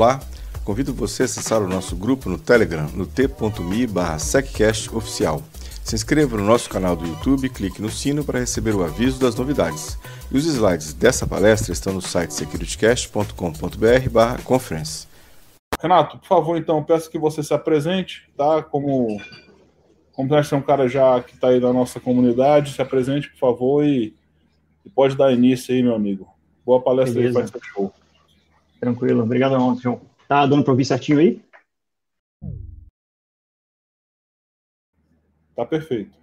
Olá, convido você a acessar o nosso grupo no Telegram, no t.me/seccast-oficial. Se inscreva no nosso canal do YouTube e clique no sino para receber o aviso das novidades. E os slides dessa palestra estão no site securitycast.com.br/conference. Renato, por favor, então, peço que você se apresente, tá? Como você é um cara já que está aí na nossa comunidade, se apresente, por favor, e pode dar início aí, meu amigo. Boa palestra. Beleza. Aí, vai ser show. Tranquilo, obrigado, João. Tá dando para ouvir certinho aí? Tá perfeito.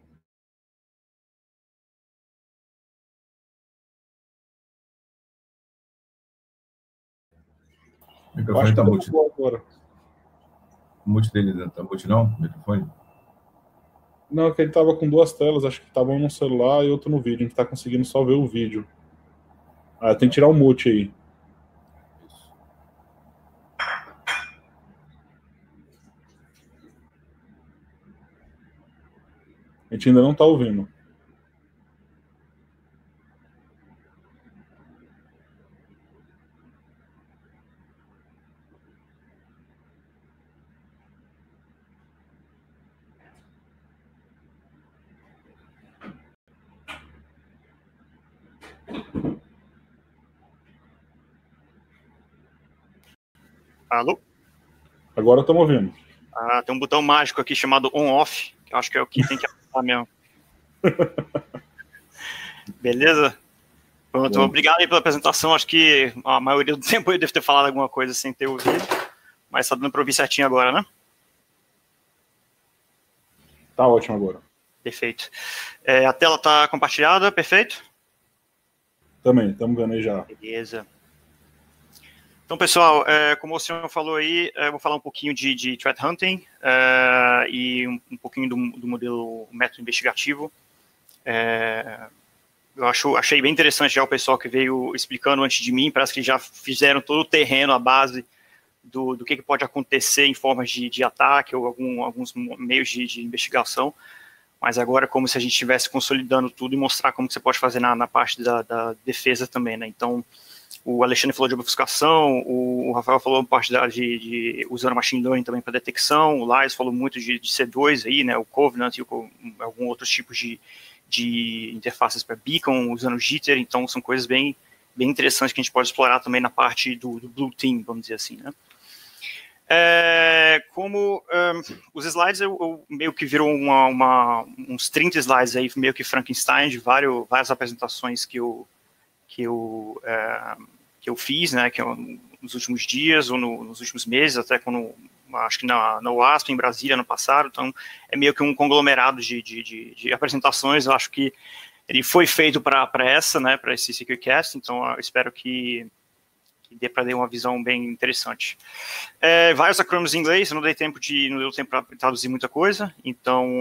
O microfone está mute. Agora. O mute dele não está mute, não? O microfone? Não, que ele estava com duas telas, acho que estava um no celular e outro no vídeo. A gente está conseguindo só ver o vídeo. Ah, tem que tirar o mute aí. A gente ainda não está ouvindo. Alô? Agora estamos ouvindo. Ah, tem um botão mágico aqui chamado on-off, que eu acho que é o que tem que apertar mesmo. Beleza? Pronto, bom. Obrigado aí pela apresentação. Acho que a maioria do tempo eu devo ter falado alguma coisa sem ter ouvido, mas tá dando para ouvir certinho agora, né? Tá ótimo agora. Perfeito. A tela tá compartilhada, perfeito? Também, estamos vendo aí já. Beleza. Então, pessoal, como o senhor falou aí, eu vou falar um pouquinho de threat hunting e um pouquinho do modelo método investigativo. Eu achei bem interessante já o pessoal que veio explicando antes de mim, parece que já fizeram todo o terreno, a base do que pode acontecer em formas de ataque ou alguns meios de investigação, mas agora é como se a gente estivesse consolidando tudo e mostrar como que você pode fazer na parte da defesa também, né? Então, o Alexandre falou de obfuscação, o Rafael falou parte de usando machine learning também para detecção, o Lais falou muito de C2 aí, né, o Covenant e algum outros tipos de interfaces para beacon, usando jitter, então são coisas bem interessantes que a gente pode explorar também na parte do Blue Team, vamos dizer assim, né. Os slides eu meio que virou uns 30 slides aí, meio que Frankenstein, de várias apresentações que eu fiz, né, nos últimos dias ou nos últimos meses, até quando, acho que na UASP, em Brasília, no passado, então é meio que um conglomerado de apresentações. Eu acho que ele foi feito para essa, né, para esse SecureCast, então eu espero que dê para dar uma visão bem interessante. Vários acrônimos em inglês, não deu tempo para traduzir muita coisa, então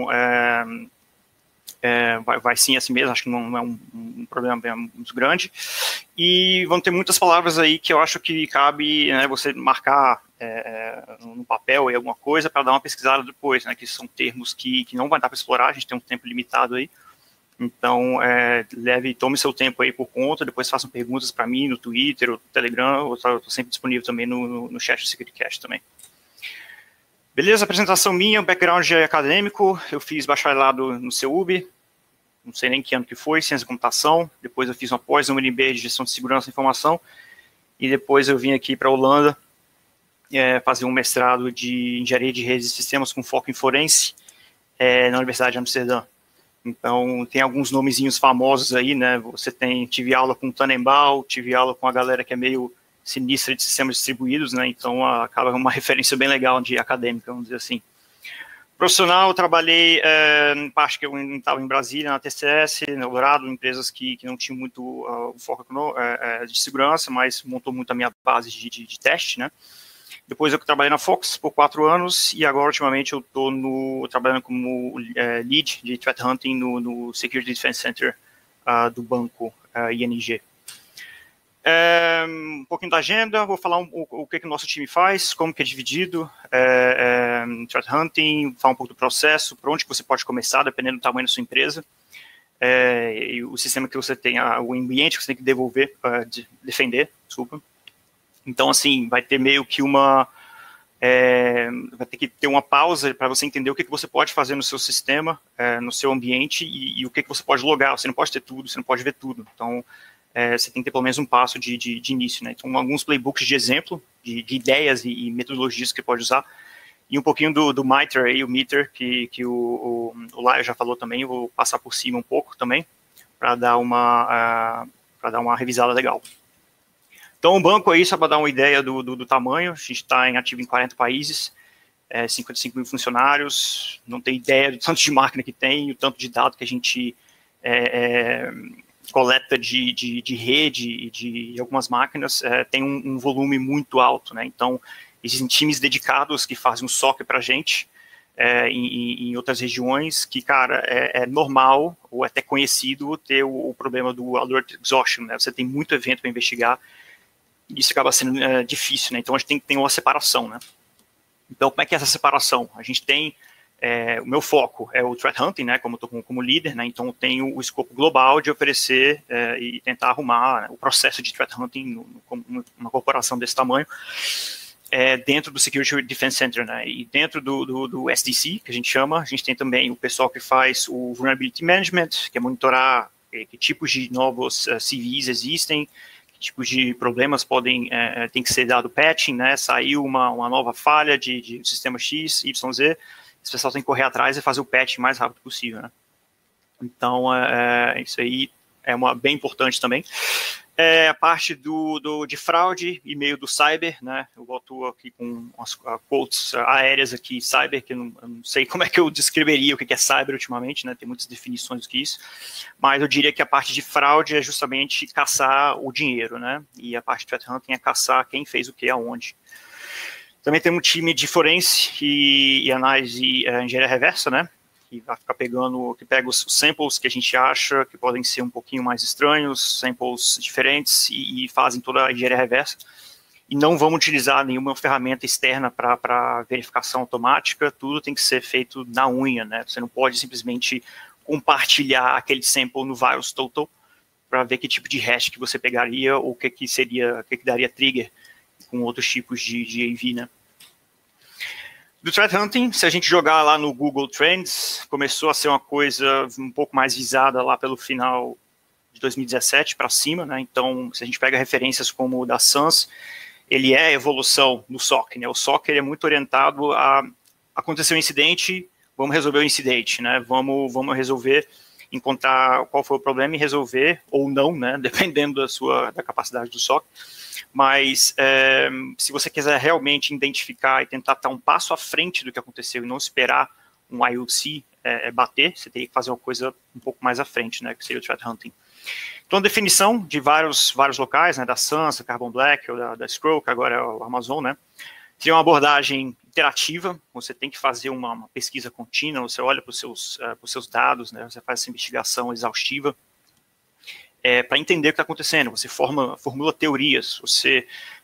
vai sim assim mesmo, acho que não é um problema muito grande, e vão ter muitas palavras aí que eu acho que cabe, né, você marcar no papel aí alguma coisa para dar uma pesquisada depois, né, que são termos que não vai dar para explorar, a gente tem um tempo limitado aí, então tome seu tempo aí por conta, depois façam perguntas para mim no Twitter ou no Telegram, eu estou sempre disponível também no chat do SecurityCast também. Beleza, apresentação minha, o background é acadêmico, eu fiz bacharelado no CEUB, não sei nem que ano que foi, ciência da computação, depois eu fiz uma pós no UNB de gestão de segurança e informação, e depois eu vim aqui para a Holanda fazer um mestrado de engenharia de redes e sistemas com foco em forense na Universidade de Amsterdã. Então, tem alguns nomezinhos famosos aí, né, tive aula com o Tannenbaum, tive aula com a galera que é meio sinistra de sistemas distribuídos, né, então acaba uma referência bem legal de acadêmica, vamos dizer assim. Profissional, eu trabalhei em parte que eu estava em Brasília, na TCS, na Eldorado, empresas que não tinham muito foco de segurança, mas montou muito a minha base de teste, né. Depois eu trabalhei na Fox por 4 anos e agora, ultimamente, eu estou trabalhando como lead de threat hunting no Security Defense Center do banco ING. Um pouquinho da agenda, vou falar o que o nosso time faz, como que é dividido, threat hunting, falar um pouco do processo, por onde que você pode começar, dependendo do tamanho da sua empresa, e o sistema que você tem, o ambiente que você tem que defender, desculpa. Então, assim, vai ter meio que vai ter que ter uma pausa para você entender o que você pode fazer no seu sistema, no seu ambiente, e o que você pode logar. Você não pode ter tudo, você não pode ver tudo. Então, você tem que ter pelo menos um passo de início, né? Então, alguns playbooks de exemplo, de ideias e metodologias que você pode usar, e um pouquinho do MITRE aí, o Meter, que o Laio já falou também. Eu vou passar por cima um pouco também, para dar uma revisada legal. Então, o banco aí, só para dar uma ideia do tamanho, a gente está ativo em 40 países, 55 mil funcionários, não tem ideia do tanto de máquina que tem, o tanto de dado que a gente coleta de rede e de algumas máquinas, tem um volume muito alto, né? Então, existem times dedicados que fazem um SOC para a gente, em outras regiões, que, cara, é normal, ou até conhecido, ter o problema do alert exhaustion, né? Você tem muito evento para investigar, isso acaba sendo difícil, né? Então, a gente tem que ter uma separação, né? Então, como é que é essa separação? A gente tem, o meu foco é o threat hunting, né? Como eu estou como líder, né? Então, eu tenho o escopo global de oferecer e tentar arrumar, né, o processo de threat hunting numa corporação desse tamanho, dentro do Security Defense Center, né? E dentro do SDC, que a gente chama, a gente tem também o pessoal que faz o Vulnerability Management, que é monitorar que tipos de novos CVEs existem, tipos de problemas tem que ser dado patching, né? Saiu uma nova falha de sistema X, Y, Z, esse pessoal tem que correr atrás e fazer o patch o mais rápido possível, né? Então, isso aí é bem importante também. A parte de fraude e meio do cyber, né? Eu boto aqui com as quotes aéreas aqui, cyber, que eu não sei como é que eu descreveria o que é cyber ultimamente, né? Tem muitas definições do que isso, mas eu diria que a parte de fraude é justamente caçar o dinheiro, né? E a parte de threat hunting é caçar quem fez o que, aonde. Também tem um time de forense e análise engenharia reversa, né? Que vai ficar que pega os samples que a gente acha que podem ser um pouquinho mais estranhos, samples diferentes, e fazem toda a engenharia reversa. E não vamos utilizar nenhuma ferramenta externa para verificação automática, tudo tem que ser feito na unha, né? Você não pode simplesmente compartilhar aquele sample no virus total para ver que tipo de hash que você pegaria ou o que daria trigger com outros tipos de AV, né? Do threat hunting, se a gente jogar lá no Google Trends, começou a ser uma coisa um pouco mais visada lá pelo final de 2017 para cima, né? Então, se a gente pega referências como o da SANS, ele é a evolução no SOC, né? O SOC ele é muito orientado a acontecer um incidente, vamos resolver o incidente, né? Vamos resolver, encontrar qual foi o problema e resolver, ou não, né? Dependendo da capacidade do SOC. Mas se você quiser realmente identificar e tentar estar um passo à frente do que aconteceu e não esperar um IOC bater, você teria que fazer uma coisa um pouco mais à frente, né, que seria o threat hunting. Então, a definição de vários locais, né, da SANS, da Carbon Black, ou da Scroll, que agora é o Amazon, né, seria uma abordagem interativa, você tem que fazer uma pesquisa contínua, você olha para os seus dados, né, você faz essa investigação exaustiva, para entender o que está acontecendo, você formula teorias, você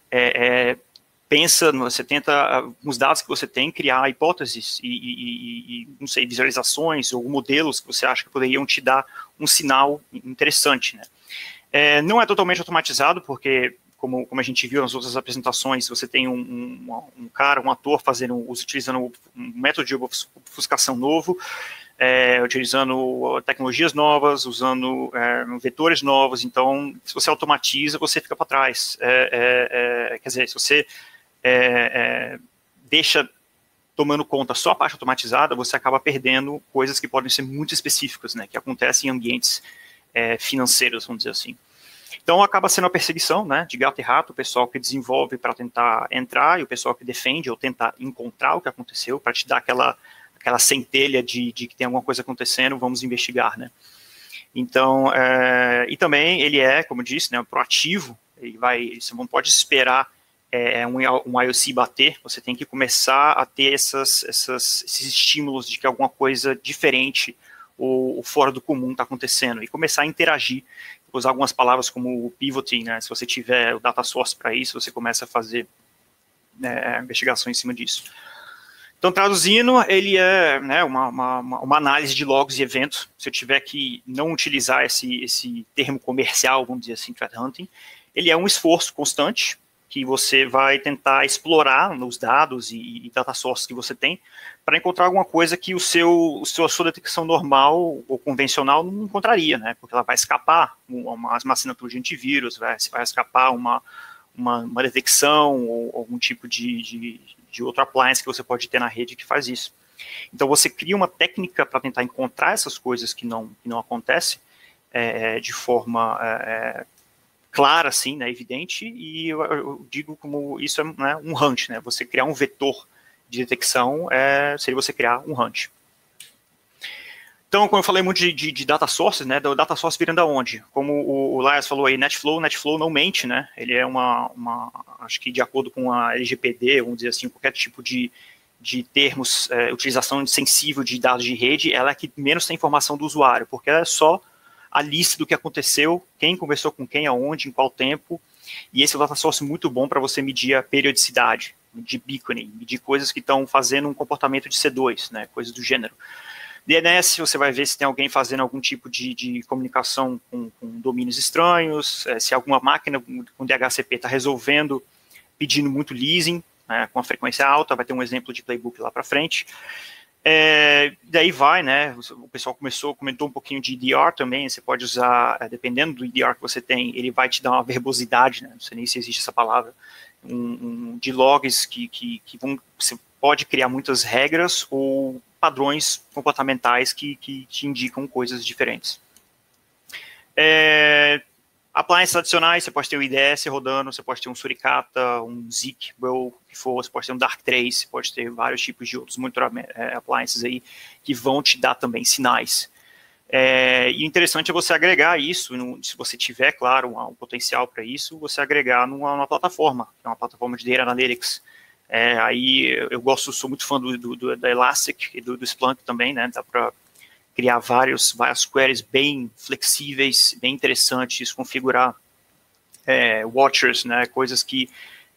pensa, você tenta, com os dados que você tem, criar hipóteses e não sei, visualizações ou modelos que você acha que poderiam te dar um sinal interessante, né? Não é totalmente automatizado, porque, como a gente viu nas outras apresentações, você tem um ator utilizando um método de obfuscação novo, utilizando tecnologias novas, usando vetores novos. Então, se você automatiza, você fica para trás. Quer dizer, se você deixa tomando conta só a parte automatizada, você acaba perdendo coisas que podem ser muito específicas, né, que acontecem em ambientes financeiros, vamos dizer assim. Então, acaba sendo uma perseguição, né, de gato e rato, o pessoal que desenvolve para tentar entrar e o pessoal que defende ou tenta encontrar o que aconteceu, para te dar aquela centelha de que tem alguma coisa acontecendo, vamos investigar, né? Então, e também ele como eu disse, né, proativo, você não pode esperar um IOC bater, você tem que começar a ter esses estímulos de que alguma coisa diferente ou fora do comum está acontecendo, e começar a interagir, usar algumas palavras como o pivoting, né, se você tiver o data source para isso, você começa a fazer investigação em cima disso. Então, traduzindo, ele é, né, uma análise de logs e eventos. Se eu tiver que não utilizar esse termo comercial, vamos dizer assim, threat hunting, ele é um esforço constante que você vai tentar explorar nos dados e data sources que você tem para encontrar alguma coisa que a sua detecção normal ou convencional não encontraria, né? Porque ela vai escapar uma assinatura de antivírus, vai escapar uma detecção ou algum tipo de outro appliance que você pode ter na rede que faz isso. Então você cria uma técnica para tentar encontrar essas coisas que não acontecem de forma clara, assim, né, evidente, e eu digo como isso é, né, um hunt, né? Você criar um vetor de detecção seria você criar um hunt. Então, como eu falei muito de data sources, né, do data source virando aonde? Como o Lars falou aí, NetFlow não mente, né, ele é acho que de acordo com a LGPD, vamos dizer assim, qualquer tipo de termos, utilização sensível de dados de rede, ela é que menos tem informação do usuário, porque ela é só a lista do que aconteceu, quem conversou com quem, aonde, em qual tempo, e esse é um data source muito bom para você medir a periodicidade, medir beaconing, medir coisas que estão fazendo um comportamento de C2, né, coisas do gênero. DNS, você vai ver se tem alguém fazendo algum tipo de comunicação com domínios estranhos, se alguma máquina com DHCP está resolvendo, pedindo muito leasing, né, com uma frequência alta, vai ter um exemplo de playbook lá para frente. Daí vai, né, o pessoal comentou um pouquinho de EDR também, você pode usar, dependendo do EDR que você tem, ele vai te dar uma verbosidade, né, não sei nem se existe essa palavra, de logs que você pode criar muitas regras ou padrões comportamentais que te indicam coisas diferentes. Appliances adicionais, você pode ter o IDS rodando, você pode ter um Suricata, um Zik, o que for, você pode ter um Darktrace, você pode ter vários tipos de outros appliances aí que vão te dar também sinais. E o interessante é você agregar isso, se você tiver, claro, um potencial para isso, você agregar numa plataforma, que é uma plataforma de Data Analytics. Aí eu sou muito fã da Elastic e do Splunk também, né? Dá para criar várias queries bem flexíveis, bem interessantes, configurar watchers, né? Coisas que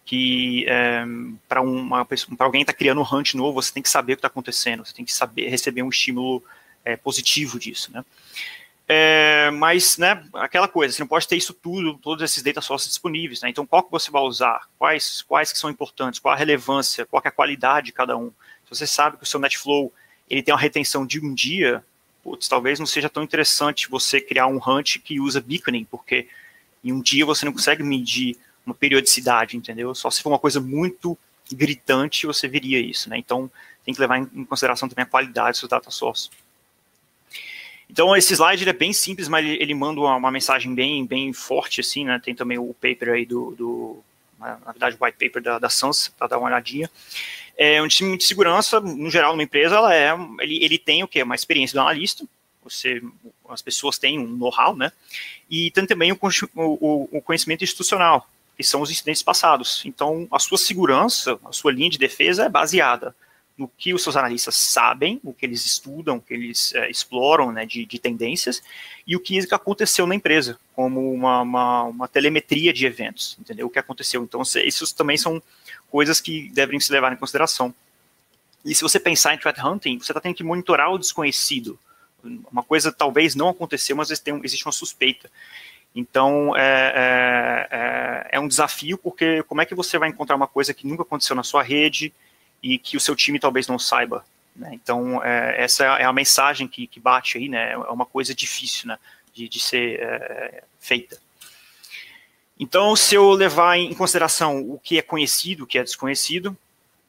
para alguém que está criando um hunt novo, você tem que saber o que está acontecendo, você tem que saber receber um estímulo positivo disso, né? Mas, né, aquela coisa, você não pode ter isso tudo, todos esses data sources disponíveis, né? Então, qual que você vai usar? Quais que são importantes? Qual a relevância? Qual que é a qualidade de cada um? Se você sabe que o seu NetFlow ele tem uma retenção de um dia, talvez não seja tão interessante você criar um hunt que usa beaconing, porque em um dia você não consegue medir uma periodicidade, entendeu? Só se for uma coisa muito gritante, você viria isso, né? Então, tem que levar em consideração também a qualidade dos seus data sources. Então, esse slide ele é bem simples, mas ele manda uma mensagem bem forte, assim, né? Tem também o paper aí na verdade, o white paper da SANS, para dar uma olhadinha. Um time de segurança, no geral, numa empresa, ele tem o quê? Uma experiência do analista, as pessoas têm um know-how, né? E tem também o conhecimento institucional, que são os incidentes passados. Então, a sua segurança, a sua linha de defesa é baseada no que os seus analistas sabem, o que eles estudam, o que eles exploram, né, de tendências, e o que aconteceu na empresa, como uma telemetria de eventos, entendeu? O que aconteceu. Então, isso também são coisas que devem se levar em consideração. E se você pensar em threat hunting, você está tendo que monitorar o desconhecido. Uma coisa talvez não aconteceu, mas existe uma suspeita. Então, é um desafio, porque como é que você vai encontrar uma coisa que nunca aconteceu na sua rede e que o seu time talvez não saiba, né? Então, essa é a mensagem que bate aí, né? É uma coisa difícil, né, de ser feita. Então, se eu levar em consideração o que é conhecido, o que é desconhecido,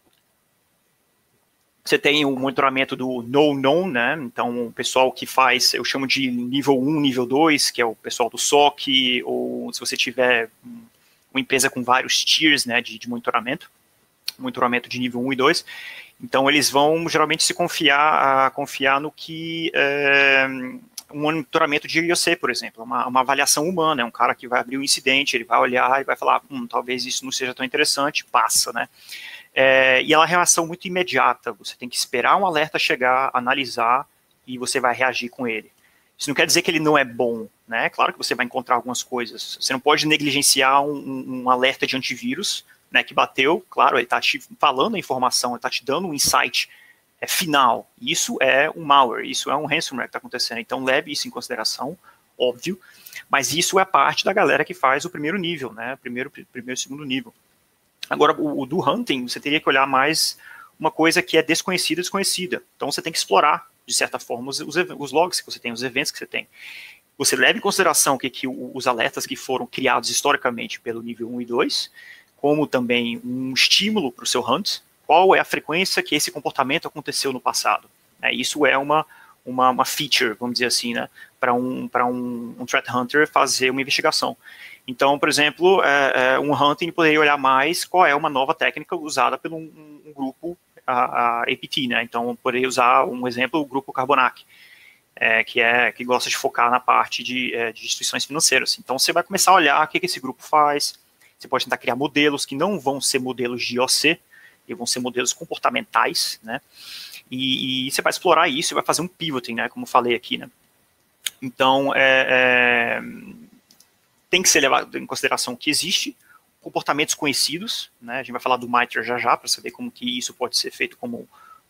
você tem o monitoramento do no-known, né? Então, o pessoal que faz, eu chamo de nível 1, nível 2, que é o pessoal do SOC, ou se você tiver uma empresa com vários tiers, né, de monitoramento de nível 1 e 2, então eles vão geralmente se confiar no que um monitoramento de IOC, por exemplo, uma avaliação humana, é um cara que vai abrir um incidente, ele vai olhar e vai falar, talvez isso não seja tão interessante, passa, né? E é uma reação muito imediata, você tem que esperar um alerta chegar, analisar, e você vai reagir com ele. Isso não quer dizer que ele não é bom, né? Claro que você vai encontrar algumas coisas, você não pode negligenciar um alerta de antivírus, né, que bateu, claro, ele está te falando a informação, ele está te dando um insight final. Isso é um malware, isso é um ransomware que está acontecendo. Então, leve isso em consideração, óbvio, mas isso é parte da galera que faz o primeiro nível, né, primeiro e segundo nível. Agora, o do hunting, você teria que olhar mais uma coisa que é desconhecida. Então, você tem que explorar, de certa forma, os logs que você tem, os eventos que você tem. Você leva em consideração os alertas que foram criados historicamente pelo nível 1 e 2, como também um estímulo para o seu hunt, qual é a frequência que esse comportamento aconteceu no passado. Isso é uma feature, vamos dizer assim, né, para um threat hunter fazer uma investigação. Então, por exemplo, um hunting poderia olhar mais qual é uma nova técnica usada por um grupo a APT, né? Então, poderia usar um exemplo, o grupo Carbonac, que gosta de focar na parte de instituições financeiras. Então, você vai começar a olhar o que esse grupo faz. Você pode tentar criar modelos que não vão ser modelos de IOC, e vão ser modelos comportamentais, né? E você vai explorar isso e vai fazer um pivoting, né? Como falei aqui, né? Então, tem que ser levado em consideração que existe comportamentos conhecidos, né? A gente vai falar do MITRE já para saber como que isso pode ser feito como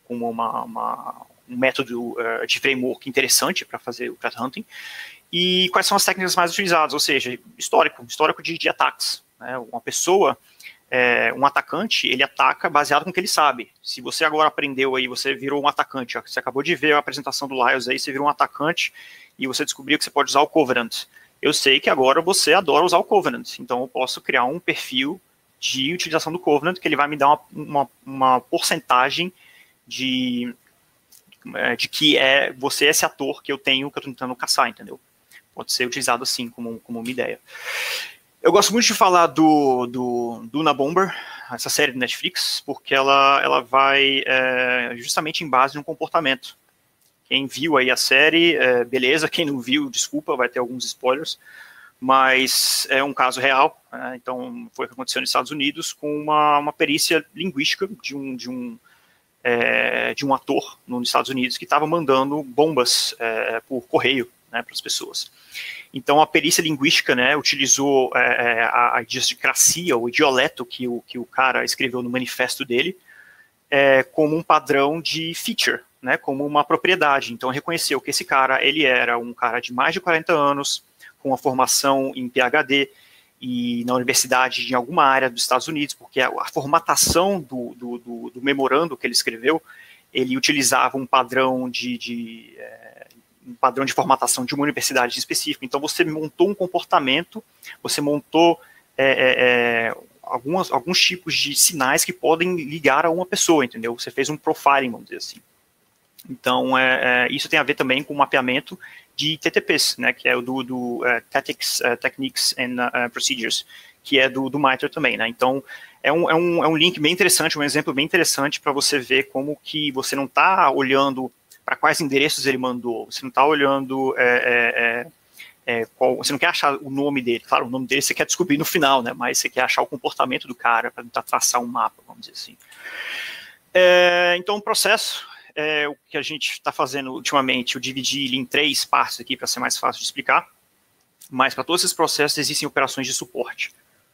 um método de framework interessante para fazer o threat hunting, e quais são as técnicas mais utilizadas, ou seja, histórico de ataques, né? Uma pessoa, um atacante, ele ataca baseado no que ele sabe. Se você agora aprendeu aí, você virou um atacante, ó, você acabou de ver a apresentação do Lyles aí, você virou um atacante e você descobriu que você pode usar o Covenant. Eu sei que agora você adora usar o Covenant, então eu posso criar um perfil de utilização do Covenant, que ele vai me dar uma porcentagem de que você é esse ator que eu estou tentando caçar, entendeu? Pode ser utilizado assim, como uma ideia. Eu gosto muito de falar do Unabomber, essa série do Netflix, porque ela vai justamente em base de um comportamento. Quem viu aí a série, beleza. Quem não viu, desculpa, vai ter alguns spoilers. Mas é um caso real. Então, foi o que aconteceu nos Estados Unidos com uma perícia linguística de um ator nos Estados Unidos que estava mandando bombas por correio, né, para as pessoas. Então, a perícia linguística, né, utilizou a idiosincrasia, o idioleto que o cara escreveu no manifesto dele, como um padrão de feature, né, como uma propriedade. Então, reconheceu que esse cara, ele era um cara de mais de 40 anos, com uma formação em PhD e na universidade de alguma área dos Estados Unidos, porque a formatação do memorando que ele escreveu, ele utilizava um padrão de formatação de uma universidade específica. Então, você montou um comportamento, você montou alguns tipos de sinais que podem ligar a uma pessoa, entendeu? Você fez um profiling, vamos dizer assim. Então, isso tem a ver também com o mapeamento de TTPs, né, que é o do Techniques and Procedures, que é do MITRE também, né? Então, é um link bem interessante, um exemplo bem interessante para você ver como que você não está olhando para quais endereços ele mandou, você não está olhando você não quer achar o nome dele. Claro, o nome dele você quer descobrir no final, né? Mas você quer achar o comportamento do cara para tentar traçar um mapa, vamos dizer assim. Então, o processo, o que a gente está fazendo ultimamente, eu dividi ele em 3 partes aqui para ser mais fácil de explicar, mas para todos esses processos existem operações de suporte.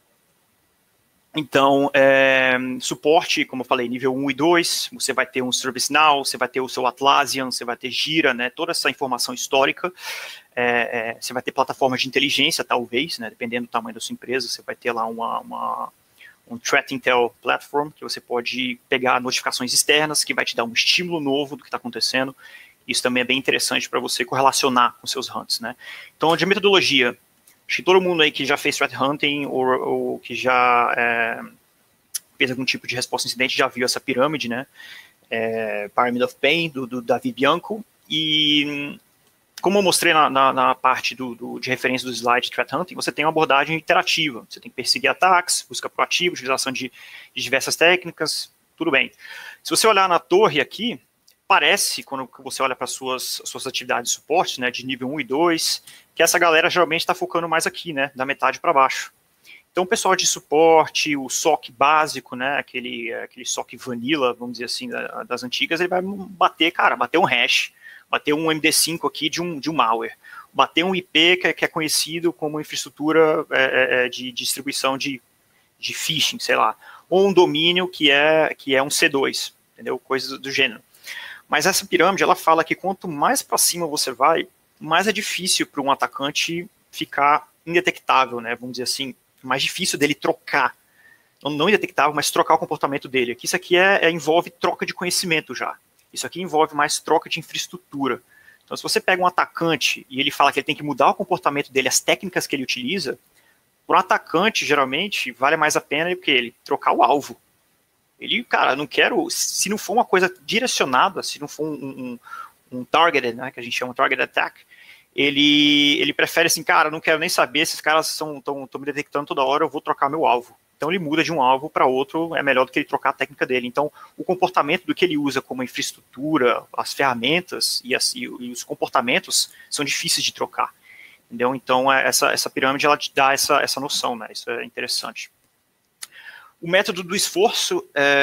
Então, suporte, como eu falei, nível 1 e 2, você vai ter um ServiceNow, você vai ter o seu Atlassian, você vai ter Jira, né, toda essa informação histórica. Você vai ter plataformas de inteligência, talvez, né, dependendo do tamanho da sua empresa, você vai ter lá um Threat Intel Platform, que você pode pegar notificações externas, que vai te dar um estímulo novo do que está acontecendo. Isso também é bem interessante para você correlacionar com seus hunts, né. Então, de metodologia, acho que todo mundo aí que já fez threat hunting ou que já fez algum tipo de resposta a incidente já viu essa pirâmide, né? Pyramid of Pain, do Davi Bianco. E como eu mostrei na parte de referência do slide de threat hunting, você tem uma abordagem iterativa. Você tem que perseguir ataques, busca proativa, utilização de diversas técnicas, tudo bem. Se você olhar na torre aqui, parece, quando você olha para as suas atividades de suporte, né, de nível 1 e 2, que essa galera geralmente está focando mais aqui, né, da metade para baixo. Então, o pessoal de suporte, o SOC básico, né, aquele SOC vanilla, vamos dizer assim, das antigas, ele vai bater um hash, bater um MD5 aqui de um malware, bater um IP que é conhecido como infraestrutura de distribuição de phishing, sei lá, ou um domínio que é um C2, entendeu? Coisas do gênero. Mas essa pirâmide, ela fala que quanto mais para cima você vai, mais é difícil para um atacante ficar indetectável, né? Vamos dizer assim, mais difícil dele trocar não indetectável, mas trocar o comportamento dele. Aqui, isso aqui envolve troca de conhecimento já. Isso aqui envolve mais troca de infraestrutura. Então, se você pega um atacante e ele fala que ele tem que mudar o comportamento dele, as técnicas que ele utiliza, para um atacante, geralmente, vale mais a pena do que ele trocar o alvo. Ele, cara, não quero, se não for uma coisa direcionada, se não for um targeted, né, que a gente chama target attack, ele prefere assim, cara, não quero nem saber, esses caras estão me detectando toda hora, eu vou trocar meu alvo. Então ele muda de um alvo para outro, é melhor do que ele trocar a técnica dele. Então o comportamento do que ele usa como infraestrutura, as ferramentas e os comportamentos são difíceis de trocar. Entendeu? Então essa pirâmide ela te dá essa noção, né? Isso é interessante. O método do esforço,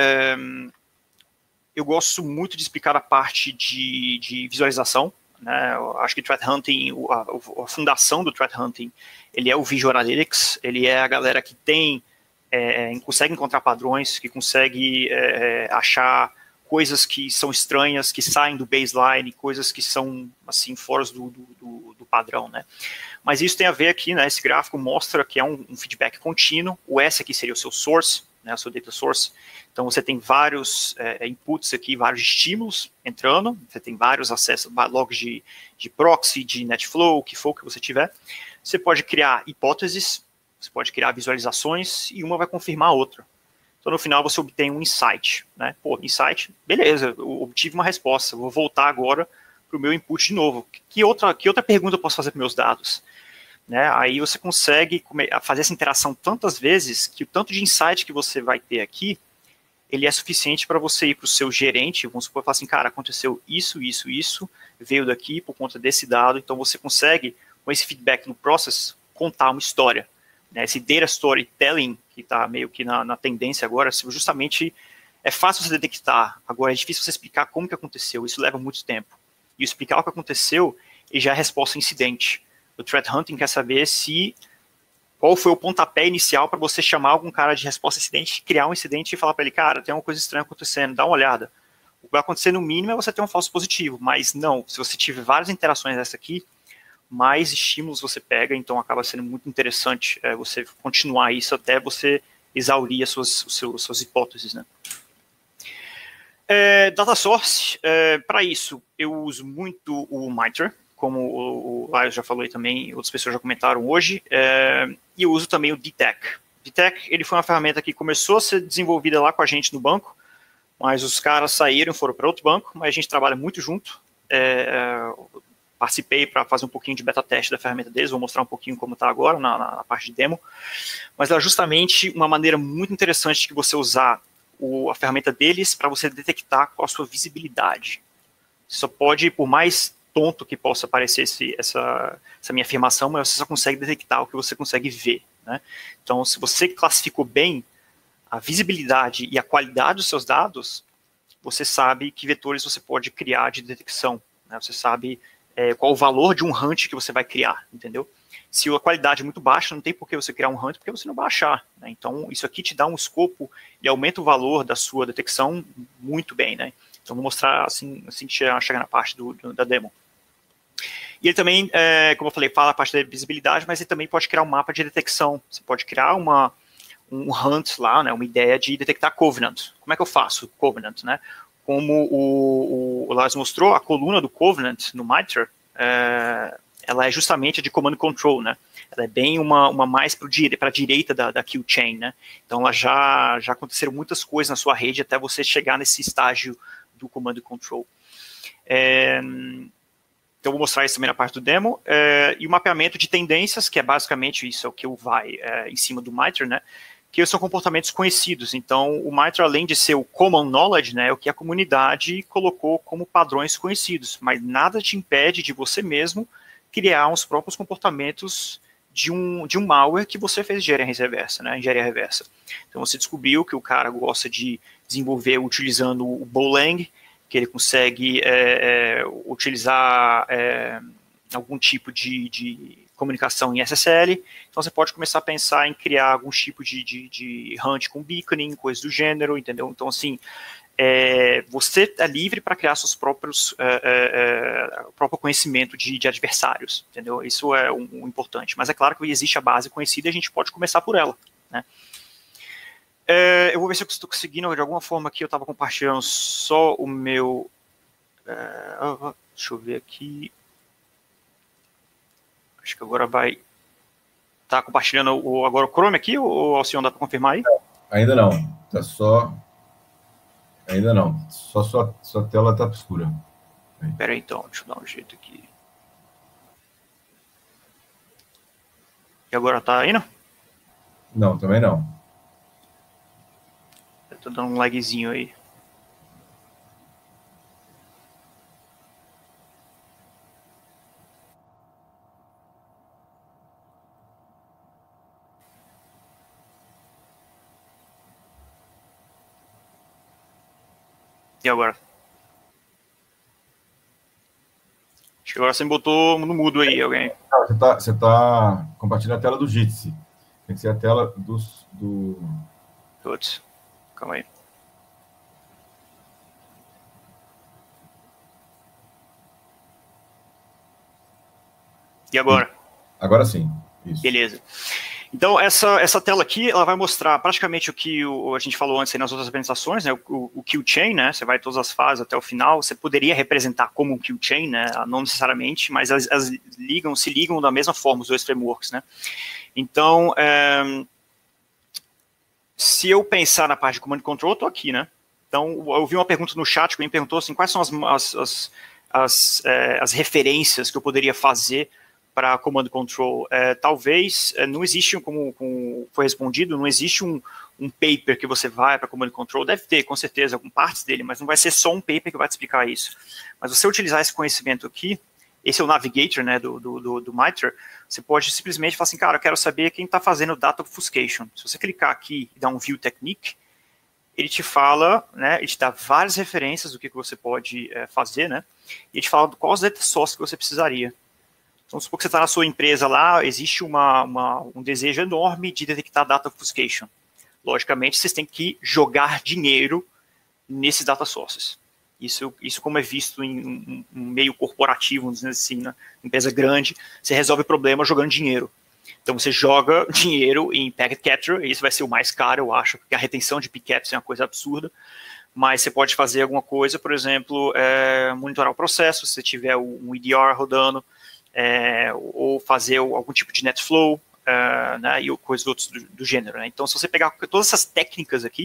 eu gosto muito de explicar a parte de visualização. Né? Eu acho que Threat Hunting, a fundação do Threat Hunting, ele é o Visual Analytics, ele é a galera que consegue encontrar padrões, que consegue achar coisas que são estranhas, que saem do baseline, coisas que são assim fora do padrão, né? Mas isso tem a ver aqui, né? Esse gráfico mostra que é um feedback contínuo. O S aqui seria o seu source, né? O seu data source. Então você tem vários inputs aqui, vários estímulos entrando. Você tem vários acessos, logs de proxy, de NetFlow, o que for que você tiver. Você pode criar hipóteses. Você pode criar visualizações e uma vai confirmar a outra. Então, no final, você obtém um insight. Né? Pô, insight, beleza, eu obtive uma resposta. Vou voltar agora para o meu input de novo. Que outra pergunta eu posso fazer para meus dados? Né? Aí você consegue fazer essa interação tantas vezes que o tanto de insight que você vai ter aqui, ele é suficiente para você ir para o seu gerente, vamos supor, falar assim, cara, aconteceu isso, veio daqui por conta desse dado, então você consegue, com esse feedback no process, contar uma história. Né, esse data storytelling, que está meio que na tendência agora, justamente é fácil você detectar, agora é difícil você explicar como que aconteceu, isso leva muito tempo. E explicar o que aconteceu e já é a resposta ao incidente. O Threat Hunting quer saber qual foi o pontapé inicial para você chamar algum cara de resposta a incidente, criar um incidente e falar para ele, cara, tem uma coisa estranha acontecendo, dá uma olhada. O que vai acontecer no mínimo é você ter um falso positivo, mas não, se você tiver várias interações dessa aqui, mais estímulos você pega, então acaba sendo muito interessante você continuar isso até você exaurir as suas hipóteses, né? Data source, para isso, eu uso muito o MITRE, como o Lyle já falou aí também, outras pessoas já comentaram hoje, e eu uso também o DTEC. DTEC, ele foi uma ferramenta que começou a ser desenvolvida lá com a gente no banco, mas os caras saíram e foram para outro banco, mas a gente trabalha muito junto, participei para fazer um pouquinho de beta teste da ferramenta deles, vou mostrar um pouquinho como está agora na parte de demo, mas ela é justamente uma maneira muito interessante de você usar a ferramenta deles para você detectar qual a sua visibilidade. Você só pode, por mais tonto que possa parecer essa minha afirmação, mas você só consegue detectar o que você consegue ver. Né? Então, se você classificou bem a visibilidade e a qualidade dos seus dados, você sabe que vetores você pode criar de detecção. Né? Você sabe qual o valor de um hunt que você vai criar, entendeu? Se a qualidade é muito baixa, não tem por que você criar um hunt, porque você não vai achar. Né? Então, isso aqui te dá um escopo e aumenta o valor da sua detecção muito bem. Né? Então, vou mostrar assim que chegar na parte da demo. E ele também, como eu falei, fala a parte da visibilidade, mas ele também pode criar um mapa de detecção. Você pode criar um hunt lá, né, uma ideia de detectar Covenant. Como é que eu faço Covenant, né? Como o Lars mostrou, a coluna do Covenant no MITRE, ela é justamente a de Command Control, né? Ela é bem uma mais para a direita da Kill Chain, né? Então, ela já aconteceram muitas coisas na sua rede até você chegar nesse estágio do Command Control. Então, eu vou mostrar isso também na parte do demo. E o mapeamento de tendências, que é basicamente isso, é o que vai em cima do MITRE, né? Que são comportamentos conhecidos. Então, o MITRE, além de ser o common knowledge, né, é o que a comunidade colocou como padrões conhecidos, mas nada te impede de você mesmo criar os próprios comportamentos de um malware que você fez engenharia reversa, né, engenharia reversa. Então, você descobriu que o cara gosta de desenvolver utilizando o Booleang, que ele consegue utilizar algum tipo de comunicação em SSL, então você pode começar a pensar em criar algum tipo de hunt com beaconing, coisas do gênero, entendeu? Então, assim, você é livre para criar seus próprios próprio conhecimento de adversários, entendeu? Isso é um importante, mas é claro que existe a base conhecida e a gente pode começar por ela, né? Eu vou ver se eu estou conseguindo, de alguma forma aqui, eu estava compartilhando só o meu... deixa eu ver aqui. Acho que agora vai... Tá compartilhando agora o Chrome aqui, ou o senhor dá para confirmar aí? Ainda não. Tá só... Ainda não. Só sua tela tá escura. Espera aí, então. Deixa eu dar um jeito aqui. E agora tá indo? Não, também não. Eu tô dando um lagzinho aí. E agora? Acho que agora você me botou no mudo aí, alguém. Você tá compartilhando a tela do Jitsi. Tem que ser a tela do... Putz, calma aí. E agora? Agora sim. Isso. Beleza. Então, essa tela aqui, ela vai mostrar praticamente o que a gente falou antes aí nas outras apresentações, né? O kill chain, né? Você vai todas as fases até o final. Você poderia representar como um kill chain, né? Não necessariamente, mas se ligam da mesma forma, os dois frameworks, né? Então, se eu pensar na parte de Command Control, eu estou aqui, né? Então, eu vi uma pergunta no chat que me perguntou assim, quais são as referências que eu poderia fazer para Command Control. Talvez não existe, como foi respondido, não existe um paper que você vai para Command Control. Deve ter, com certeza, algumas partes dele, mas não vai ser só um paper que vai te explicar isso. Mas você utilizar esse conhecimento aqui, esse é o Navigator, né, do MITRE, você pode simplesmente falar assim, cara, eu quero saber quem está fazendo Data Obfuscation. Se você clicar aqui e dar um View Technique, ele te fala, né, ele te dá várias referências do que você pode fazer, né, e ele te fala quais data sources que você precisaria. Então, supor que você está na sua empresa lá, existe um desejo enorme de detectar Data Obfuscation. Logicamente, vocês têm que jogar dinheiro nesses data sources. Isso como é visto em um meio corporativo, vamos dizer assim, né? Empresa grande, você resolve o problema jogando dinheiro. Então, você joga dinheiro em Packet Capture, e isso vai ser o mais caro, eu acho, porque a retenção de piquetes é uma coisa absurda, mas você pode fazer alguma coisa, por exemplo, monitorar o processo, se você tiver um EDR rodando, ou fazer algum tipo de NetFlow, né, e coisas outros do gênero. Né? Então, se você pegar todas essas técnicas aqui,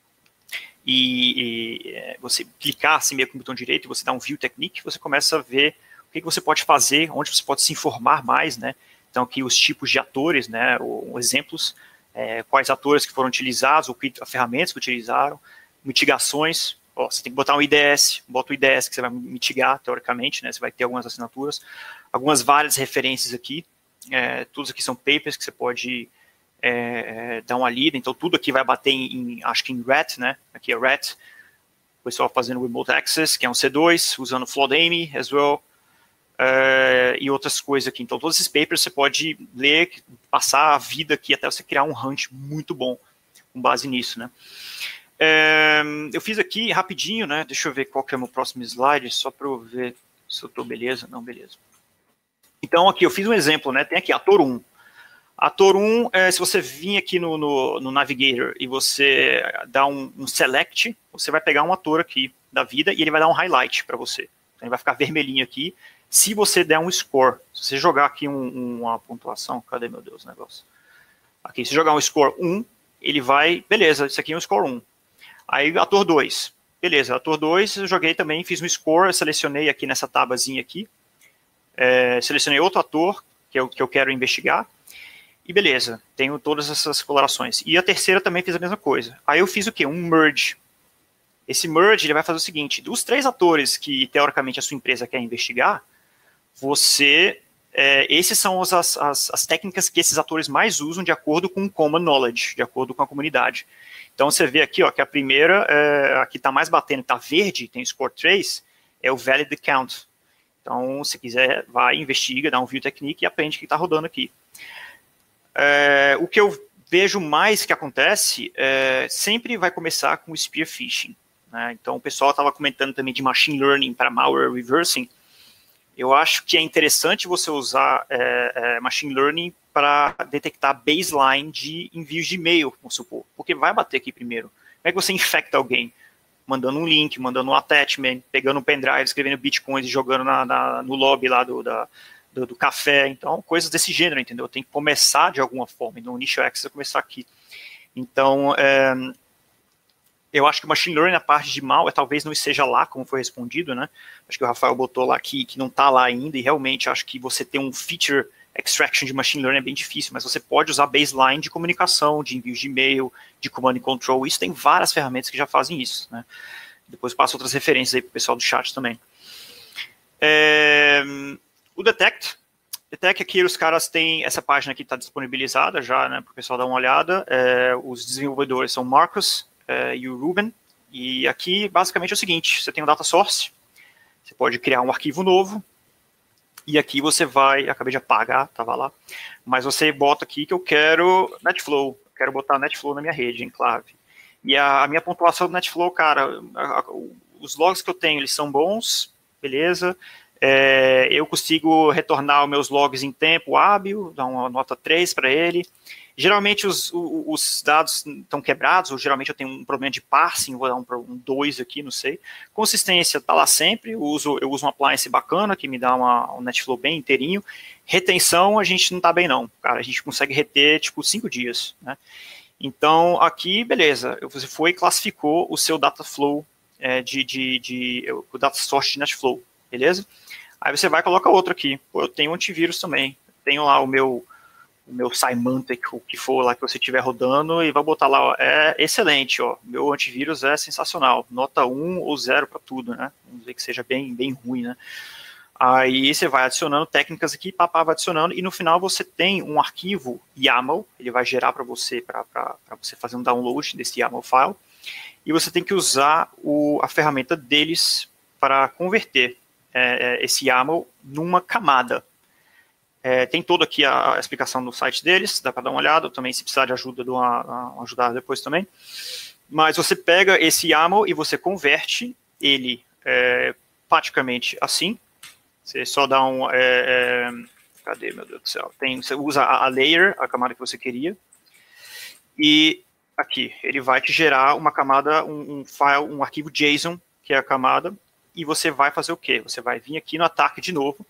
e você clicar assim meio com o botão direito, e você dá um View Technique, você começa a ver o que você pode fazer, onde você pode se informar mais, né? Então, aqui os tipos de atores, né, exemplos, quais atores que foram utilizados, as ferramentas que utilizaram, mitigações. Você tem que botar um IDS, bota o IDS que você vai mitigar, teoricamente, né, você vai ter algumas assinaturas, algumas várias referências aqui, todos aqui são papers que você pode dar uma lida, então tudo aqui vai bater acho que em RET, né, aqui é RET, o pessoal fazendo Remote Access, que é um C2, usando FlawedAIM as well, e outras coisas aqui. Então todos esses papers você pode ler, passar a vida aqui até você criar um hunt muito bom, com base nisso, né. Eu fiz aqui rapidinho, né? Deixa eu ver qual que é o meu próximo slide, só para eu ver se eu estou beleza. Não, beleza. Então, aqui eu fiz um exemplo, né? Tem aqui ator 1. Ator 1, se você vir aqui no Navigator e você dá um select, você vai pegar um ator aqui da vida e ele vai dar um highlight para você. Então, ele vai ficar vermelhinho aqui. Se você der um score, se você jogar aqui uma pontuação, cadê, meu Deus, o negócio? Aqui, se jogar um score 1, ele vai, beleza, isso aqui é um score 1. Aí, ator 2. Beleza, ator 2, eu joguei também, fiz um score, selecionei aqui nessa tabazinha aqui. Selecionei outro ator que eu quero investigar. E beleza, tenho todas essas colorações. E a terceira também fiz a mesma coisa. Aí eu fiz o quê? Um merge. Esse merge, ele vai fazer o seguinte, dos 3 atores que, teoricamente, a sua empresa quer investigar, esses são as técnicas que esses atores mais usam de acordo com o common knowledge, de acordo com a comunidade. Então, você vê aqui, ó, que a primeira, a que está mais batendo, está verde, tem score 3, é o Valid Count. Então, se quiser, vai, investiga, dá um View Technique e aprende o que está rodando aqui. O que eu vejo mais que acontece, sempre vai começar com o Spear Phishing. Né? Então, o pessoal estava comentando também de Machine Learning para Malware Reversing. eu acho que é interessante você usar machine learning para detectar baseline de envios de e-mail, vamos supor, porque vai bater aqui primeiro. Como é que você infecta alguém? Mandando um link, mandando um attachment, pegando um pendrive, escrevendo bitcoins e jogando no lobby lá do café. Então, coisas desse gênero, entendeu? Tem que começar de alguma forma. No Initial Access, começar aqui. Então, eu acho que o machine learning, a parte de malware, talvez não esteja lá, como foi respondido, né? Acho que o Rafael botou lá que não está lá ainda, e realmente acho que você ter um feature extraction de machine learning é bem difícil, mas você pode usar baseline de comunicação, de envios de e-mail, de command and control, isso tem várias ferramentas que já fazem isso, né? Depois passo outras referências aí para o pessoal do chat também. O Detect aqui, os caras têm, essa página aqui está disponibilizada já, né, para o pessoal dar uma olhada. Os desenvolvedores são o Marcus e o Ruben, e aqui basicamente é o seguinte, você tem um data source, você pode criar um arquivo novo, e aqui você vai, acabei de apagar, estava lá, mas você bota aqui que eu quero NetFlow, quero botar NetFlow na minha rede, enclave. E a minha pontuação do NetFlow, cara, os logs que eu tenho, eles são bons, beleza, eu consigo retornar os meus logs em tempo hábil, dar uma nota 3 para ele. Geralmente os dados estão quebrados, ou geralmente eu tenho um problema de parsing, vou dar um 2 aqui, não sei. Consistência está lá sempre, eu uso um appliance bacana, que me dá um NetFlow bem inteirinho. Retenção, a gente não está bem não, cara, a gente consegue reter, tipo, 5 dias, né? Então, aqui, beleza, você foi e classificou o seu Dataflow, o data source de NetFlow, beleza? Aí você vai e coloca outro aqui. Pô, eu tenho antivírus também, tenho lá o meu Symantec, o que for lá que você estiver rodando, e vai botar lá, ó, é excelente, ó, meu antivírus é sensacional, nota 1 ou 0 para tudo, né? Vamos ver que seja bem ruim, né? Aí você vai adicionando técnicas aqui, vai adicionando, e no final você tem um arquivo YAML, ele vai gerar para você fazer um download desse YAML file, e você tem que usar a ferramenta deles para converter esse YAML numa camada. Tem toda aqui a explicação no site deles, dá para dar uma olhada, também se precisar de ajuda, dou uma ajudada depois também. Mas você pega esse YAML e você converte ele praticamente assim. Você só dá cadê, meu Deus do céu? Você usa a layer, a camada que você queria. E aqui, ele vai te gerar uma camada, um file, um arquivo JSON, que é a camada. E você vai fazer o quê? Você vai vir aqui no ataque de novo.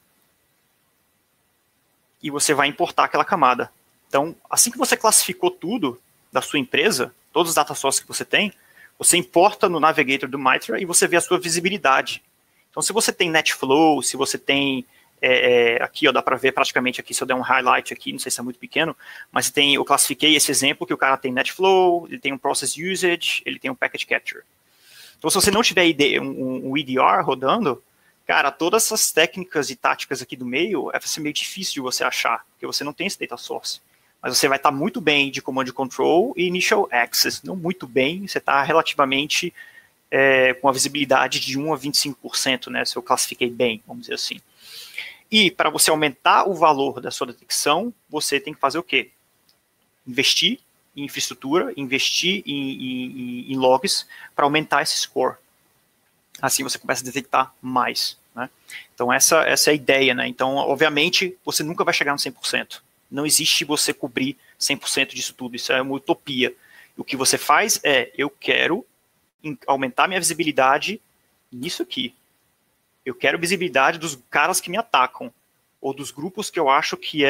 E você vai importar aquela camada. Então, assim que você classificou tudo da sua empresa, todos os data sources que você tem, você importa no Navigator do Mitra e você vê a sua visibilidade. Então, se você tem NetFlow, se você tem, aqui, ó, dá para ver praticamente aqui, se eu der um highlight aqui, não sei se é muito pequeno, mas eu classifiquei esse exemplo que o cara tem NetFlow, ele tem um Process Usage, ele tem um Packet Capture. Então, se você não tiver um EDR rodando, cara, todas essas técnicas e táticas aqui do meio, vai ser meio difícil de você achar, porque você não tem esse data source. Mas você vai estar muito bem de Command Control e Initial Access. Não muito bem, você está relativamente com a visibilidade de 1 a 25%, né, se eu classifiquei bem, vamos dizer assim. E para você aumentar o valor da sua detecção, você tem que fazer o quê? Investir em infraestrutura, investir em logs para aumentar esse score. Assim você começa a detectar mais, né? Então essa é a ideia, né? Então, obviamente, você nunca vai chegar no 100%. Não existe você cobrir 100% disso tudo, isso é uma utopia. O que você faz eu quero aumentar minha visibilidade nisso aqui. Eu quero visibilidade dos caras que me atacam, ou dos grupos que eu acho que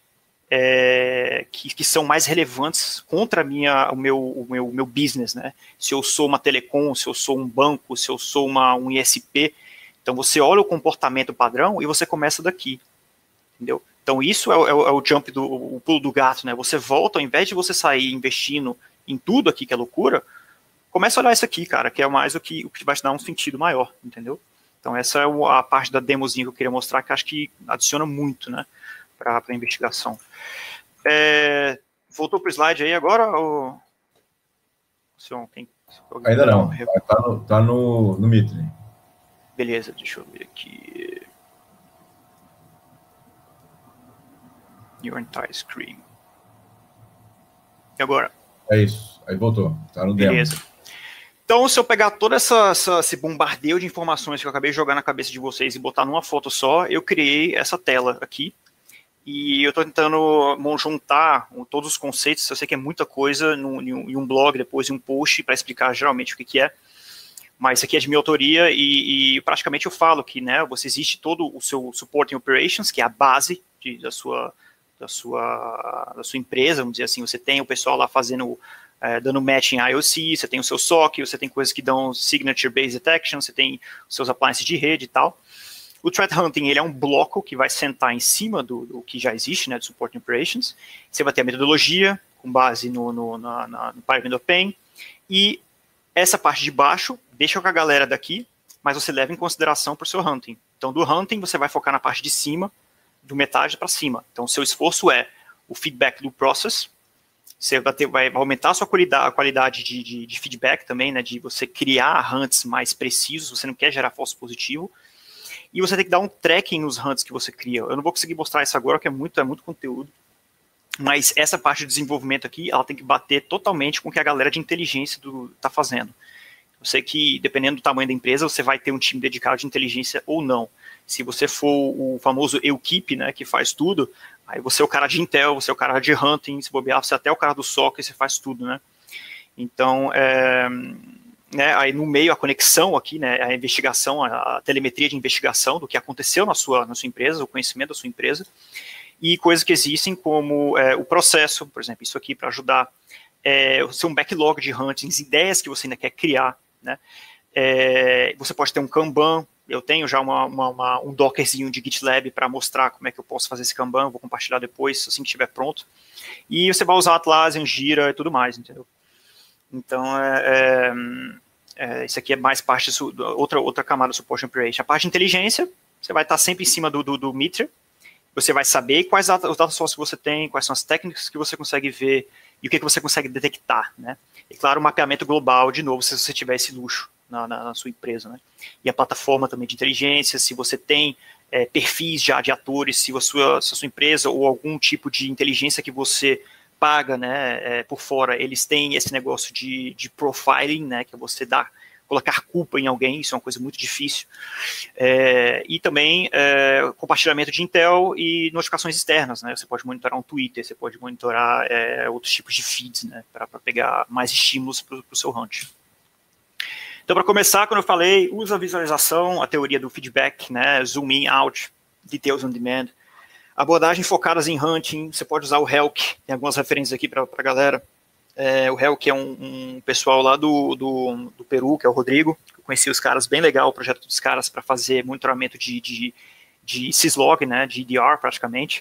que são mais relevantes contra o meu business, né? Se eu sou uma telecom, se eu sou um banco, se eu sou um ISP, então você olha o comportamento padrão e você começa daqui, entendeu? Então isso é o jump o pulo do gato, né? Você volta, ao invés de você sair investindo em tudo aqui que é loucura, começa a olhar isso aqui, cara, que é mais o que vai te dar um sentido maior, entendeu? Então essa é a parte da demozinha que eu queria mostrar, que acho que adiciona muito, né, para a investigação. Voltou para o slide aí agora? Ou... Ainda não, tá no Mitre. Beleza, deixa eu ver aqui. Your entire screen. E agora? É isso, aí voltou, tá no demo. Beleza. Então, se eu pegar todo esse bombardeio de informações que eu acabei de jogar na cabeça de vocês e botar numa foto só, eu criei essa tela aqui. E eu estou tentando juntar todos os conceitos. Eu sei que é muita coisa em um blog, depois em um post, para explicar geralmente o que é. Mas isso aqui é de minha autoria e praticamente eu falo que, né, você existe todo o seu Supporting Operations, que é a base da sua empresa, vamos dizer assim. Você tem o pessoal lá fazendo... dando match em IOC, você tem o seu SOC, você tem coisas que dão Signature-Based Detection, você tem os seus appliances de rede e tal. O Threat Hunting, ele é um bloco que vai sentar em cima do que já existe, né, do Supporting Operations. Você vai ter a metodologia, com base no Pyramid of Pain, e essa parte de baixo, deixa com a galera daqui, mas você leva em consideração para o seu Hunting. Então, do Hunting, você vai focar na parte de cima, do metade para cima. Então, o seu esforço é o feedback do process. Você vai aumentar a sua qualidade de feedback também, né, de você criar hunts mais precisos, você não quer gerar falso positivo, e você tem que dar um tracking nos hunts que você cria. Eu não vou conseguir mostrar isso agora, porque é muito conteúdo, mas essa parte de desenvolvimento aqui, ela tem que bater totalmente com o que a galera de inteligência está fazendo. Eu sei que, dependendo do tamanho da empresa, você vai ter um time dedicado de inteligência ou não. Se você for o famoso EUKIP, né, que faz tudo, aí você é o cara de Intel, você é o cara de Hunting, se bobear, você é até o cara do SOC, você faz tudo, né? Então, né, aí no meio a conexão aqui, né, a investigação, a telemetria de investigação do que aconteceu na sua empresa, o conhecimento da sua empresa, e coisas que existem como o processo, por exemplo, isso aqui para ajudar, ser um backlog de huntings, ideias que você ainda quer criar, né? Você pode ter um Kanban. Eu tenho já um dockerzinho de GitLab para mostrar como é que eu posso fazer esse Kanban, vou compartilhar depois, assim que estiver pronto. E você vai usar Atlassian, Jira e tudo mais, entendeu? Então, isso aqui é mais parte outra camada do Support Operation. A parte de inteligência, você vai estar sempre em cima do meter, você vai saber quais os data sources que você tem, quais são as técnicas que você consegue ver e o que você consegue detectar, né? E claro, o mapeamento global, de novo, se você tiver esse luxo na sua empresa, né? E a plataforma também de inteligência, se você tem perfis já de atores, se a sua empresa ou algum tipo de inteligência que você paga, né, por fora, eles têm esse negócio de profiling, né, que é você colocar culpa em alguém, isso é uma coisa muito difícil, e também compartilhamento de Intel e notificações externas, né, você pode monitorar um Twitter, você pode monitorar outros tipos de feeds, né, para pegar mais estímulos para o seu hunt. Então, para começar, quando eu falei, usa a visualização, a teoria do feedback, né, zoom in, out, details on demand, abordagens focadas em hunting, você pode usar o Helk, tem algumas referências aqui para a galera. O Helk é um pessoal lá do Peru, que é o Rodrigo, eu conheci os caras, bem legal o projeto dos caras para fazer monitoramento de syslog, né, de EDR praticamente.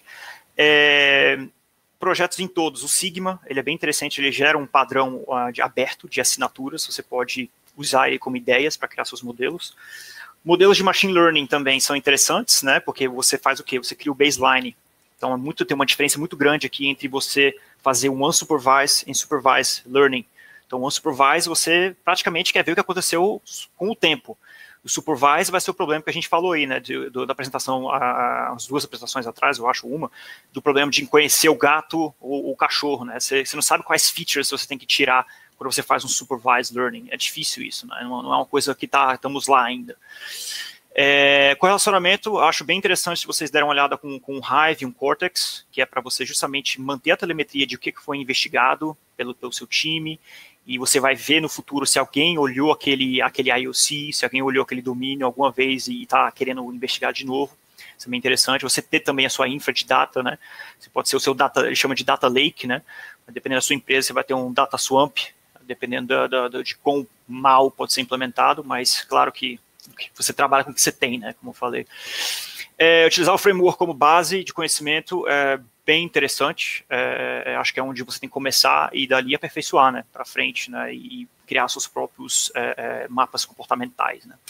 Projetos em todos, o Sigma, ele é bem interessante, ele gera um padrão aberto de assinaturas, você pode usar ele como ideias para criar seus modelos. Modelos de machine learning também são interessantes, né, porque você faz o quê? Você cria o baseline. Então, tem uma diferença muito grande aqui entre você fazer um unsupervised e supervised learning. Então, o unsupervised, você praticamente quer ver o que aconteceu com o tempo. O supervised vai ser o problema que a gente falou aí, né, da apresentação, as duas apresentações atrás, eu acho uma, do problema de conhecer o gato ou o cachorro, né, você não sabe quais features você tem que tirar quando você faz um supervised learning. É difícil isso, né? Não é uma coisa que estamos lá ainda. Correlacionamento, acho bem interessante se vocês deram uma olhada com um Hive, um Cortex, que é para você justamente manter a telemetria de o que foi investigado pelo seu time, e você vai ver no futuro se alguém olhou aquele IOC, se alguém olhou aquele domínio alguma vez e está querendo investigar de novo. Isso é bem interessante. Você ter também a sua infra de data, né? Você pode ser o seu data, ele chama de data lake, né? Dependendo da sua empresa, você vai ter um data swamp, dependendo de quão mal pode ser implementado, mas claro que você trabalha com o que você tem, né, como eu falei. Utilizar o framework como base de conhecimento é bem interessante, acho que é onde você tem que começar e dali aperfeiçoar, né, para frente, né, e criar seus próprios mapas comportamentais, né.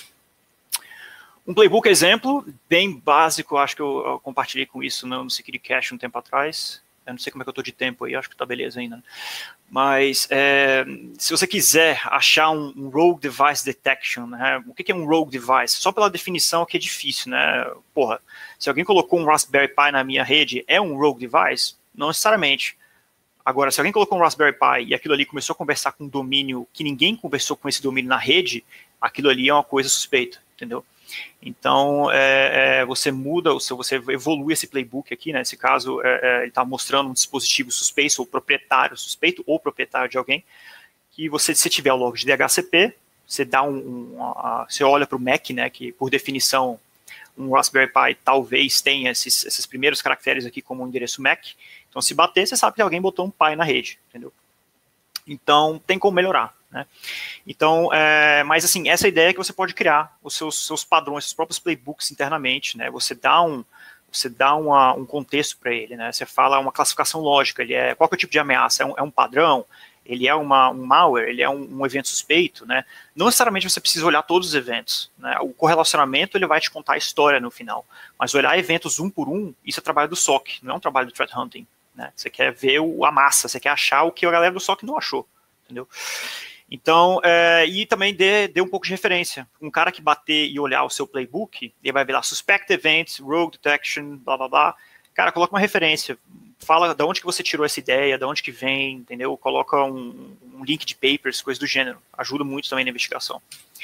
Um playbook exemplo, bem básico, acho que eu compartilhei com isso no Security Cache um tempo atrás. Eu não sei como é que eu estou de tempo aí, acho que está beleza ainda. Mas se você quiser achar um Rogue Device Detection, né? O que é um Rogue Device? Só pela definição aqui é difícil, né? Porra, se alguém colocou um Raspberry Pi na minha rede, é um Rogue Device? Não necessariamente. Agora, se alguém colocou um Raspberry Pi e aquilo ali começou a conversar com um domínio que ninguém conversou com esse domínio na rede, aquilo ali é uma coisa suspeita, entendeu? Então, você muda, você evolui esse playbook aqui, né? Nesse caso, ele está mostrando um dispositivo suspeito ou proprietário de alguém, que se tiver o log de DHCP, você dá você olha para o MAC, né? Que por definição um Raspberry Pi talvez tenha esses primeiros caracteres aqui como um endereço MAC. Então, se bater, você sabe que alguém botou um Pi na rede, entendeu? Então, tem como melhorar, né? Então, mas assim, essa ideia é que você pode criar os seus padrões, os próprios playbooks internamente, né? Você dá um contexto para ele, né? Você fala uma classificação lógica, qual que é o tipo de ameaça? É um padrão? Ele é um malware? Ele é um evento suspeito, né? Não necessariamente você precisa olhar todos os eventos, né? O correlacionamento, ele vai te contar a história no final, mas olhar eventos um por um, isso é trabalho do SOC, não é um trabalho do threat hunting, né? Você quer ver a massa, você quer achar o que a galera do SOC não achou, entendeu? Então, e também dê um pouco de referência. Um cara que bater e olhar o seu playbook, ele vai ver lá Suspect Events, Rogue Detection, blá blá blá. Cara, coloca uma referência, fala de onde que você tirou essa ideia, de onde que vem, entendeu? Coloca um link de papers, coisas do gênero. Ajuda muito também na investigação.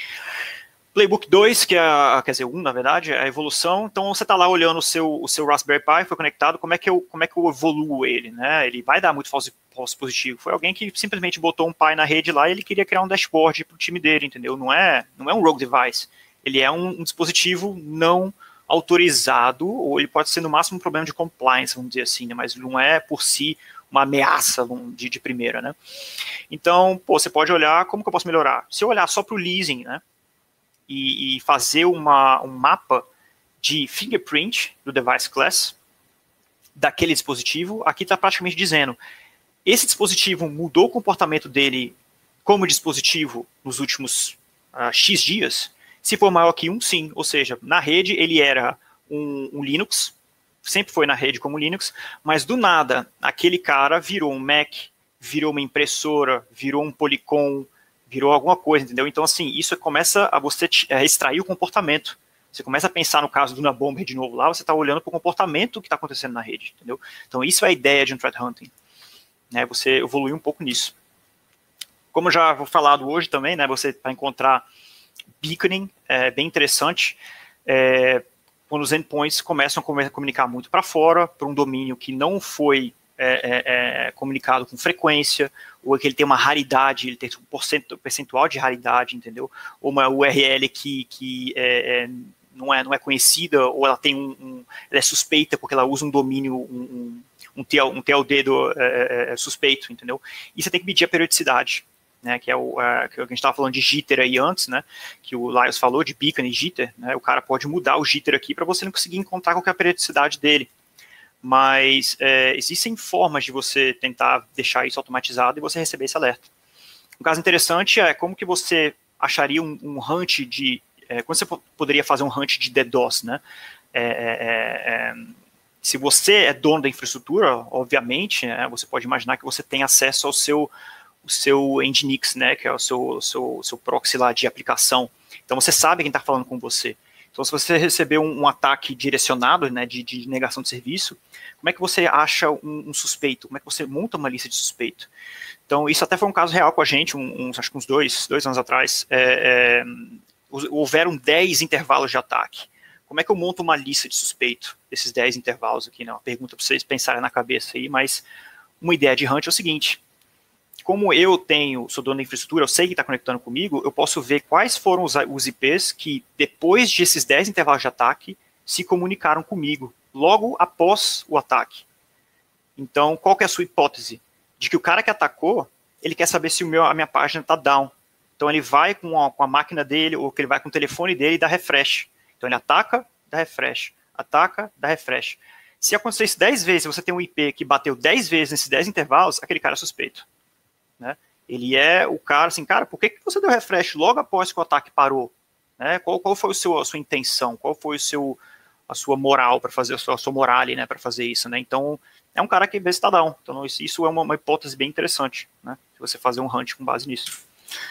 Playbook 2, quer dizer, 1, na verdade, é a evolução. Então, você está lá olhando o seu Raspberry Pi, foi conectado, como é que eu evoluo ele, né? Ele vai dar muito falso positivo. Foi alguém que simplesmente botou um Pi na rede lá e ele queria criar um dashboard para o time dele, entendeu? Não é um rogue device. Ele é um dispositivo não autorizado, ou ele pode ser no máximo um problema de compliance, vamos dizer assim, né? Mas não é por si uma ameaça de primeira, né? Então, você pode olhar como que eu posso melhorar. Se eu olhar só para o leasing, né? E fazer um mapa de fingerprint do device class daquele dispositivo, aqui está praticamente dizendo, esse dispositivo mudou o comportamento dele como dispositivo nos últimos X dias. Se for maior que 1, sim. Ou seja, na rede ele era um Linux, sempre foi na rede como Linux, mas do nada, aquele cara virou um Mac, virou uma impressora, virou um Polycom, virou alguma coisa, entendeu? Então, assim, isso começa a você extrair o comportamento. Você começa a pensar no caso do Unabomber de novo lá, você está olhando para o comportamento que está acontecendo na rede, entendeu? Então, isso é a ideia de um threat hunting, né? Você evoluir um pouco nisso. Como eu já vou falado hoje também, né? Você vai encontrar beaconing, bem interessante, quando os endpoints começam a comunicar muito para fora, para um domínio que não foi comunicado com frequência, ou que ele tem uma raridade, ele tem um percentual de raridade, entendeu? Ou uma URL que não é conhecida, ou ela tem ela é suspeita porque ela usa um domínio, um TLD suspeito, entendeu? E você tem que medir a periodicidade, né, que é que a gente estava falando de jitter aí antes, né, que o Laios falou de beacon e jitter, né, o cara pode mudar o jitter aqui para você não conseguir encontrar qual que é a periodicidade dele. Mas existem formas de você tentar deixar isso automatizado e você receber esse alerta. Um caso interessante é como que você acharia um hunt de... como você poderia fazer um hunt de DDoS, né? Se você é dono da infraestrutura, obviamente, né, você pode imaginar que você tem acesso ao seu Nginx, né, que é o seu proxy lá de aplicação. Então você sabe quem está falando com você. Então, se você receber um ataque direcionado, né, de negação de serviço, como é que você acha um suspeito? Como é que você monta uma lista de suspeito? Então, isso até foi um caso real com a gente, acho que uns dois anos atrás. Houveram 10 intervalos de ataque. Como é que eu monto uma lista de suspeito desses 10 intervalos aqui? Né? Uma pergunta para vocês pensarem na cabeça aí, mas uma ideia de hunt é o seguinte: como eu sou dono da infraestrutura, eu sei que está conectando comigo, eu posso ver quais foram os IPs que, depois desses 10 intervalos de ataque, se comunicaram comigo, logo após o ataque. Então, qual que é a sua hipótese? De que o cara que atacou, ele quer saber se a minha página está down. Então, ele vai com a máquina dele, ou que ele vai com o telefone dele e dá refresh. Então, ele ataca, dá refresh. Ataca, dá refresh. Se acontecer isso 10 vezes, você tem um IP que bateu 10 vezes nesses 10 intervalos, aquele cara é suspeito. Né? Ele é o cara, assim, cara, por que você deu refresh logo após que o ataque parou? Né? Qual foi a sua intenção? Qual foi a sua moral para fazer, a sua morale, né, para fazer isso? Né? Então, é um cara que vê se está down. Então, isso é uma hipótese bem interessante, né? Se você fazer um hunt com base nisso.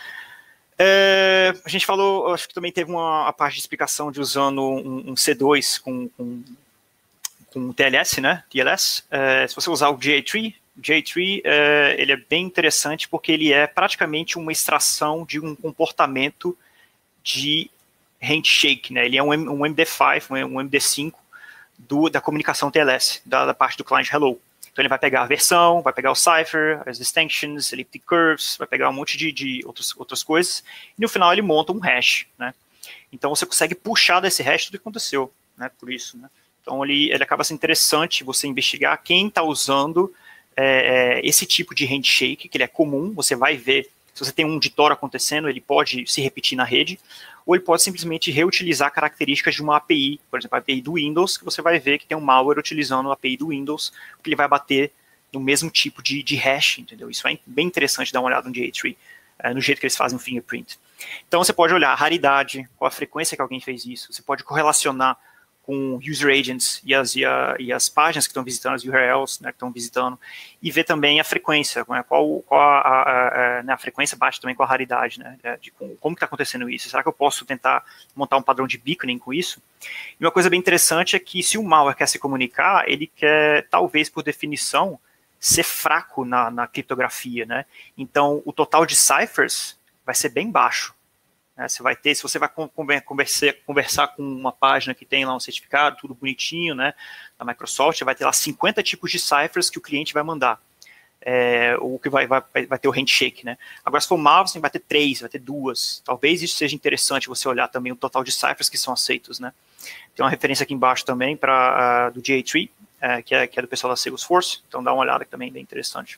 A gente falou, acho que também teve a parte de explicação de usando um C2 com TLS, né? TLS. Se você usar o GA3, O J-Tree, ele é bem interessante porque ele é praticamente uma extração de um comportamento de handshake, né? Ele é um MD5, um MD5 da comunicação TLS, da parte do client hello. Então ele vai pegar a versão, vai pegar o cipher, as distinctions, elliptic curves, vai pegar um monte de outras coisas, e no final ele monta um hash, né? Então você consegue puxar desse hash tudo que aconteceu, né? Por isso, né? Então ele acaba sendo interessante você investigar quem está usando esse tipo de handshake, que ele é comum, você vai ver, se você tem um DTOR acontecendo, ele pode se repetir na rede, ou ele pode simplesmente reutilizar características de uma API, por exemplo, a API do Windows, que você vai ver que tem um malware utilizando a API do Windows, porque ele vai bater no mesmo tipo de hash, entendeu? Isso é bem interessante dar uma olhada no J-Tree, no jeito que eles fazem o fingerprint. Então você pode olhar a raridade, qual a frequência que alguém fez isso, você pode correlacionar com user agents e as páginas que estão visitando, as URLs, né, que estão visitando, e ver também a frequência, né, qual a frequência bate também com a raridade, né, de como está acontecendo isso. Será que eu posso tentar montar um padrão de beaconing com isso? E uma coisa bem interessante é que se o malware quer se comunicar, ele quer, talvez por definição, ser fraco na criptografia, né? Então o total de ciphers vai ser bem baixo. Você vai ter, se você vai conversar com uma página que tem lá um certificado, tudo bonitinho, né, da Microsoft, você vai ter lá 50 tipos de ciphers que o cliente vai mandar, ou que vai ter o handshake, né. Agora, se for malware, você vai ter 3, vai ter 2. Talvez isso seja interessante você olhar também o total de ciphers que são aceitos, né. Tem uma referência aqui embaixo também do J-Tree, que é do pessoal da Salesforce, então dá uma olhada que também é bem interessante.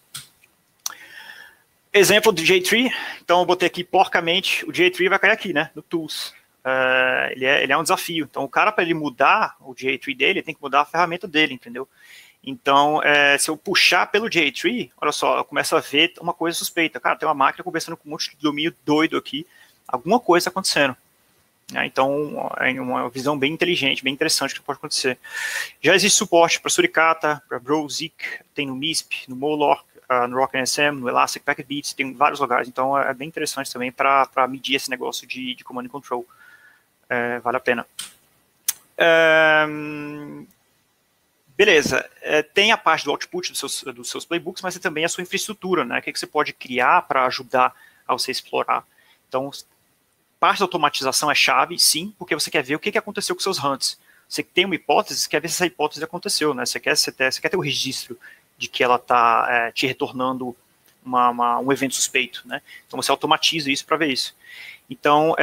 Exemplo do J-Tree, então eu botei aqui porcamente, o J-Tree vai cair aqui, né, no Tools. Ele é um desafio, então o cara, para ele mudar o J-Tree dele, ele tem que mudar a ferramenta dele, entendeu? Então, se eu puxar pelo J-Tree, olha só, eu começo a ver uma coisa suspeita. Cara, tem uma máquina conversando com um monte de domínio doido aqui, alguma coisa está acontecendo. Então, é uma visão bem inteligente, bem interessante que pode acontecer. Já existe suporte para Suricata, para Brozik, tem no MISP, no Moloch, no RockNSM, no Elastic Packet Beats, tem vários lugares, então é bem interessante também para medir esse negócio de command and control. Vale a pena. Beleza, tem a parte do output dos seus playbooks, mas tem também a sua infraestrutura, né? O que você pode criar para ajudar a você explorar. Então, parte da automatização é chave, sim, porque você quer ver o que aconteceu com seus hunts. Você tem uma hipótese, você quer ver se essa hipótese aconteceu, né? Você quer ter o registro de que ela está te retornando um evento suspeito, né? Então você automatiza isso para ver isso. Então,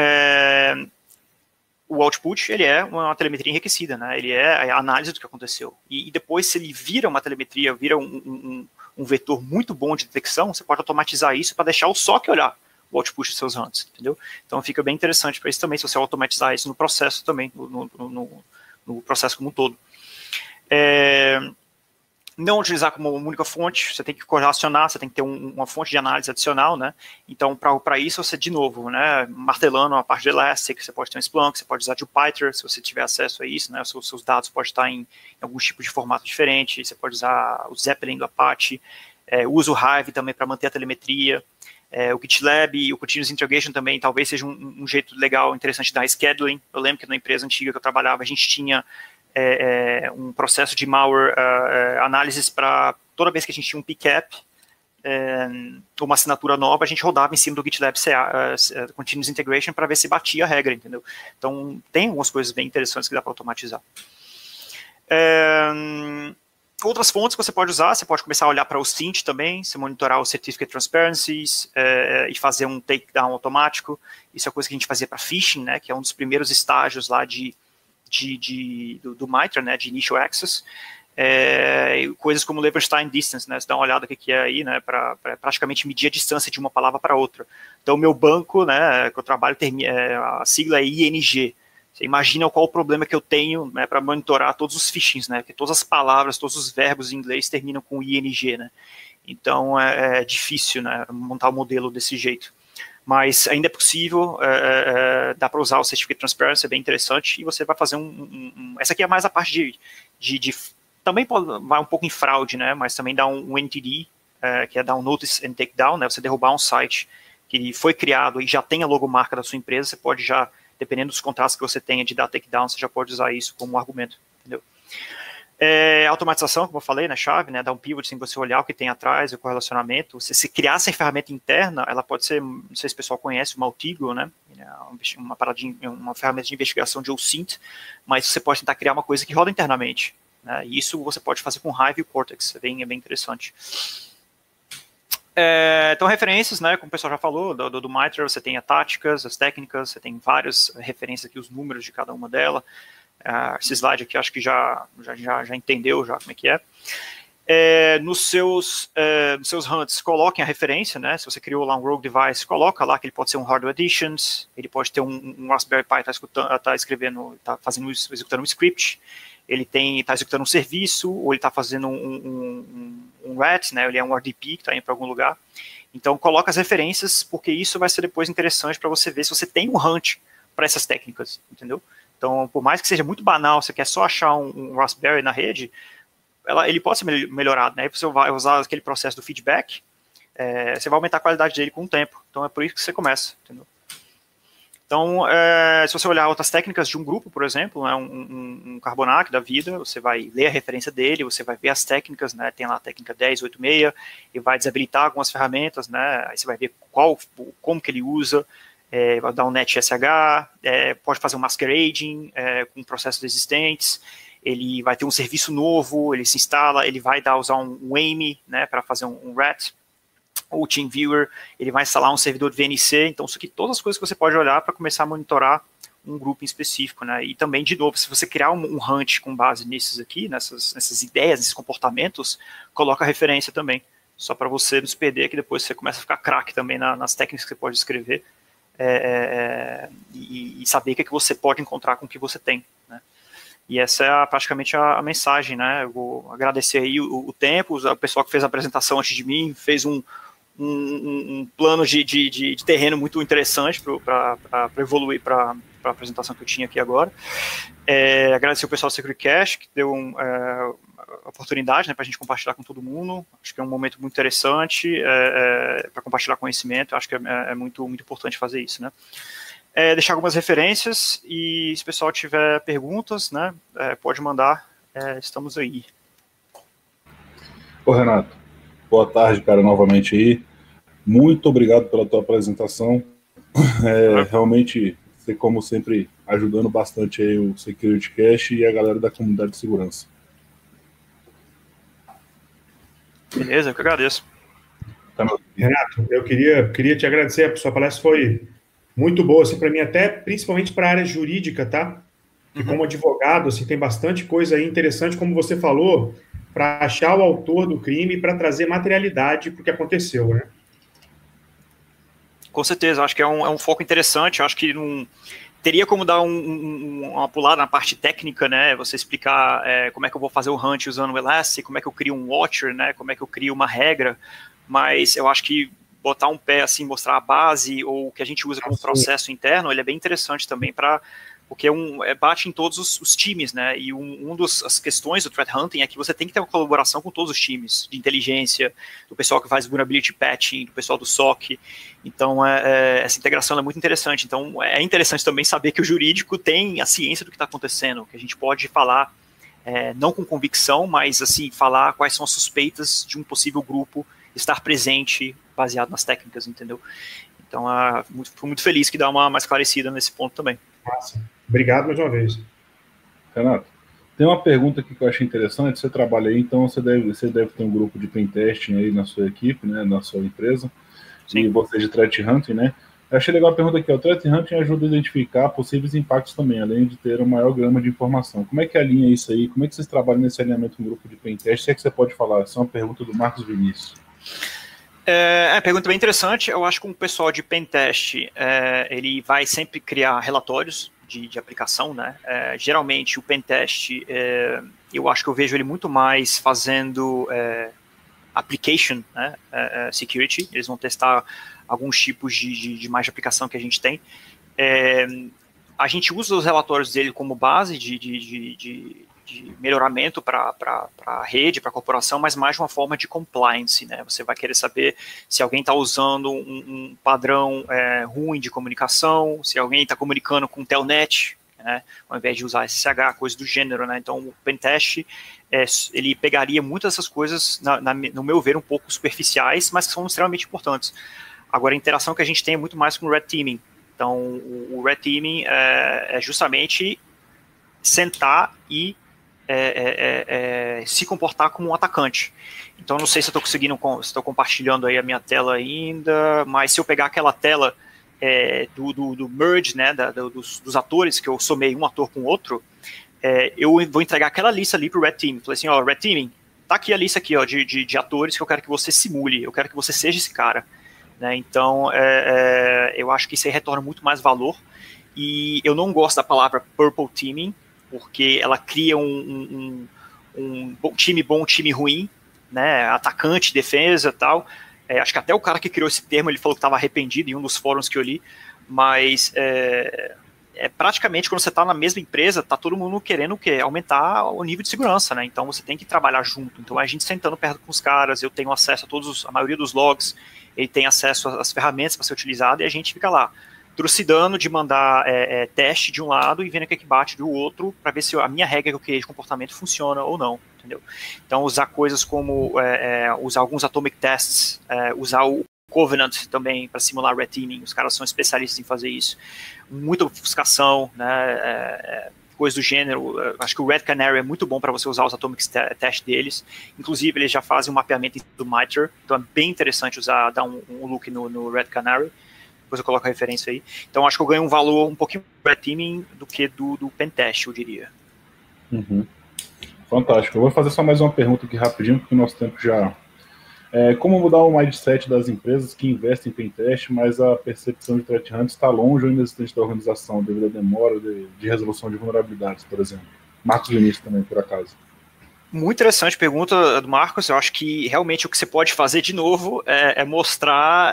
o output, ele é uma telemetria enriquecida, né? Ele é a análise do que aconteceu. E depois, se ele vira uma telemetria, vira um vetor muito bom de detecção, você pode automatizar isso para deixar o SOC olhar o output dos seus hunts, entendeu? Então fica bem interessante para isso também, se você automatizar isso no processo também, no processo como um todo. Não utilizar como única fonte, você tem que correlacionar, você tem que ter uma fonte de análise adicional, né? Então, para isso, você, de novo, né, martelando a parte de Elastic, você pode ter um Splunk, você pode usar Jupyter, se você tiver acesso a isso, né? Os seus dados podem estar em algum tipo de formato diferente, você pode usar o Zeppelin do Apache, usa o Hive também para manter a telemetria, o GitLab e o Continuous Integration também talvez seja um jeito legal, interessante de dar scheduling. Eu lembro que na empresa antiga que eu trabalhava, a gente tinha um processo de malware análises para toda vez que a gente tinha um PCAP, uma assinatura nova, a gente rodava em cima do GitLab Continuous Integration para ver se batia a regra, entendeu? Então, tem algumas coisas bem interessantes que dá para automatizar. Outras fontes que você pode usar, você pode começar a olhar para o Cint também, você monitorar os Certificate Transparencies e fazer um takedown automático. Isso é coisa que a gente fazia para phishing, né, que é um dos primeiros estágios lá do MITRE, né, de Initial Access. Coisas como Leverstein Distance, né, você dá uma olhada o que é aí, né, para praticamente medir a distância de uma palavra para outra. Então, o meu banco, né, que eu trabalho, a sigla é ING. Você imagina qual o problema que eu tenho, né, para monitorar todos os phishings, né, porque todas as palavras, todos os verbos em inglês terminam com ING, né. Então, é difícil, né, montar um modelo desse jeito. Mas ainda é possível, dá para usar o Certificate Transparency, é bem interessante, e você vai fazer essa aqui é mais a parte de também vai um pouco em fraude, né, mas também dá um NTD, que é dar um Notice and Takedown, né, você derrubar um site que foi criado e já tem a logomarca da sua empresa, você pode já, dependendo dos contratos que você tenha de dar takedown, você já pode usar isso como argumento, entendeu? Automatização, como eu falei, né, chave, né, dar um pivot sem você olhar o que tem atrás, o correlacionamento. Se criar essa ferramenta interna, ela pode ser, não sei se o pessoal conhece, o Maltigo, né, uma ferramenta de investigação de OSINT, mas você pode tentar criar uma coisa que roda internamente. Né, e isso você pode fazer com Hive e Cortex, é bem interessante. Então, referências, né, como o pessoal já falou, do MITRE, você tem as táticas, as técnicas, você tem várias referências aqui, os números de cada uma delas. Esse slide aqui acho que já entendeu já como é que é. Nos seus hunts, coloquem a referência, né? Se você criou lá um Rogue Device, coloca lá que ele pode ser um Hardware Additions, ele pode ter um Raspberry Pi executando um script, ele está executando um serviço, ou ele está fazendo um RAT, né? Ele é um RDP que está indo para algum lugar. Então, coloca as referências, porque isso vai ser depois interessante para você ver se você tem um hunt para essas técnicas, entendeu? Então, por mais que seja muito banal, você quer só achar um Raspberry na rede, ele pode ser melhorado, né? Aí você vai usar aquele processo do feedback, você vai aumentar a qualidade dele com o tempo. Então, é por isso que você começa, entendeu? Então, se você olhar outras técnicas de um grupo, por exemplo, né, um Carbonac da vida, você vai ler a referência dele, você vai ver as técnicas, né? Tem lá a técnica 1086, e vai desabilitar algumas ferramentas, né? Aí você vai ver como que ele usa, vai dar um NetSH, pode fazer um masquerading com processos existentes, ele vai ter um serviço novo, ele se instala, ele vai usar um AIME, né, para fazer um RAT, ou TeamViewer, ele vai instalar um servidor de VNC, então isso aqui, todas as coisas que você pode olhar para começar a monitorar um grupo em específico, né, e também, de novo, se você criar um hunt com base nesses aqui, nessas ideias, nesses comportamentos, coloca a referência também, só para você não se perder, que depois você começa a ficar craque também nas técnicas que você pode escrever, e saber o que você pode encontrar com o que você tem, né? E essa é praticamente a mensagem, né? Eu vou agradecer aí o tempo, o pessoal que fez a apresentação antes de mim fez um plano de terreno muito interessante para evoluir para a apresentação que eu tinha aqui agora. Agradecer o pessoal do SecurityCast, que deu oportunidade, né, para a gente compartilhar com todo mundo. Acho que é um momento muito interessante para compartilhar conhecimento. Acho que é muito, muito importante fazer isso, né? Deixar algumas referências, e se o pessoal tiver perguntas, né, pode mandar, estamos aí. Ô, Renato, boa tarde, cara, novamente aí. Muito obrigado pela tua apresentação. Realmente, você, como sempre, ajudando bastante aí o SecurityCast e a galera da comunidade de segurança. Beleza, eu que agradeço. Renato, eu queria te agradecer, a sua palestra foi muito boa, assim, para mim, até principalmente para a área jurídica, tá? E como advogado, assim, tem bastante coisa aí interessante, como você falou, para achar o autor do crime, para trazer materialidade para o que aconteceu, né? Com certeza, acho que é um foco interessante. Acho que teria como dar uma pulada na parte técnica, né? Você explicar como é que eu vou fazer o hunt usando o Elastic, como é que eu crio um watcher, né? Como é que eu crio uma regra. Mas eu acho que botar um pé, assim, mostrar a base, ou o que a gente usa como processo interno, ele é bem interessante também porque bate em todos os times, né? E as questões do threat hunting é que você tem que ter uma colaboração com todos os times de inteligência, do pessoal que faz vulnerability patching, do pessoal do SOC. Então, essa integração é muito interessante. Então, é interessante também saber que o jurídico tem a ciência do que está acontecendo, que a gente pode falar, não com convicção, mas, assim, falar quais são as suspeitas de um possível grupo estar presente, baseado nas técnicas, entendeu? Então, fico muito feliz que dá uma mais esclarecida nesse ponto também. Massa. Obrigado mais uma vez. Renato, tem uma pergunta aqui que eu achei interessante. Você trabalha aí, então você deve ter um grupo de pentesting aí na sua equipe, né, na sua empresa. Sim. E você de threat hunting, né? Eu achei legal a pergunta aqui. O threat hunting ajuda a identificar possíveis impactos também, além de ter uma maior gama de informação. Como é que alinha isso aí? Como é que vocês trabalham nesse alinhamento com o grupo de pentesting? Se é que você pode falar. Essa é uma pergunta do Marcos Vinícius. Pergunta bem interessante. Eu acho que o pessoal de pentest, ele vai sempre criar relatórios de aplicação, né? Geralmente o pentest, eu acho que eu vejo ele muito mais fazendo application, né? Security. Eles vão testar alguns tipos de mais de aplicação que a gente tem. A gente usa os relatórios dele como base de melhoramento para a rede, para a corporação, mas mais de uma forma de compliance, né? Você vai querer saber se alguém está usando um padrão ruim de comunicação, se alguém está comunicando com Telnet, né? Ao invés de usar SSH, coisa do gênero, né? Então, o pentest ele pegaria muitas dessas coisas, no meu ver, um pouco superficiais, mas que são extremamente importantes. Agora, a interação que a gente tem é muito mais com o Red Teaming. Então, o Red Teaming é justamente sentar e se comportar como um atacante. Então, não sei se eu estou compartilhando aí a minha tela ainda, mas se eu pegar aquela tela do merge, né, dos atores, que eu somei um ator com outro, eu vou entregar aquela lista ali pro Red Team. Falei assim, ó, Red Teaming, tá aqui a lista aqui, ó, de atores que eu quero que você simule, eu quero que você seja esse cara. Né? Então, eu acho que isso aí retorna muito mais valor, e eu não gosto da palavra Purple Teaming, porque ela cria um time bom, um time ruim, né? Atacante, defesa e tal. Acho que até o cara que criou esse termo, ele falou que estava arrependido em um dos fóruns que eu li, mas praticamente quando você está na mesma empresa, tá todo mundo querendo o quê? Aumentar o nível de segurança, né? Então você tem que trabalhar junto. Então a gente sentando perto com os caras, eu tenho acesso a maioria dos logs, ele tem acesso às ferramentas para ser utilizado, e a gente fica lá trucidando de mandar teste de um lado e vendo o que bate do outro, para ver se a minha regra que eu criei de comportamento funciona ou não, entendeu? Então usar coisas como usar alguns atomic tests, usar o Covenant também para simular red teaming, os caras são especialistas em fazer isso. Muita obfuscação, né, coisas do gênero. Acho que o Red Canary é muito bom para você usar os atomic test deles. Inclusive, eles já fazem um mapeamento do MITRE, então é bem interessante dar um look no Red Canary. Depois eu coloco a referência aí. Então, acho que eu ganho um valor um pouquinho do Red Teaming do que do Pentest, eu diria. Uhum. Fantástico. Eu vou fazer só mais uma pergunta aqui rapidinho, porque o nosso tempo já... como mudar o mindset das empresas que investem em Pentest, mas a percepção de threat hunt está longe ou inexistente da organização, devido à demora de resolução de vulnerabilidades, por exemplo? Marcos Vinícius também, por acaso. Muito interessante pergunta do Marcos. Eu acho que realmente o que você pode fazer de novo é mostrar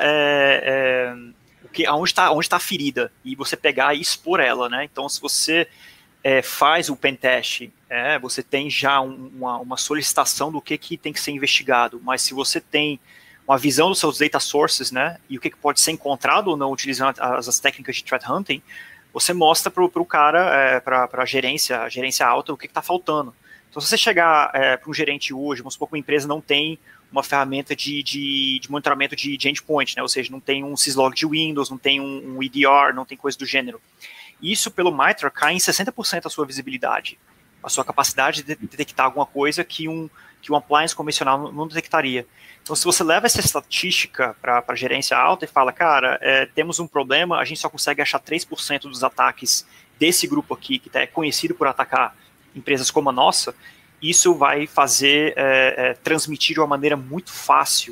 onde está a ferida, e você pegar e expor ela, né? Então, se você faz o pentest, você tem já uma solicitação do que tem que ser investigado, mas se você tem uma visão dos seus data sources, né, e o que pode ser encontrado ou não utilizando as técnicas de threat hunting, você mostra para o cara, para a gerência alta, o que está faltando. Então, se você chegar para um gerente hoje, vamos supor que uma empresa não tem uma ferramenta de monitoramento de endpoint, né, ou seja, não tem um syslog de Windows, não tem um EDR, não tem coisa do gênero. Isso, pelo MITRE, cai em 60% a sua visibilidade, a sua capacidade de detectar alguma coisa que um appliance convencional não detectaria. Então, se você leva essa estatística para a gerência alta e fala, cara, temos um problema, a gente só consegue achar 3% dos ataques desse grupo aqui, que é conhecido por atacar empresas como a nossa, isso vai fazer transmitir de uma maneira muito fácil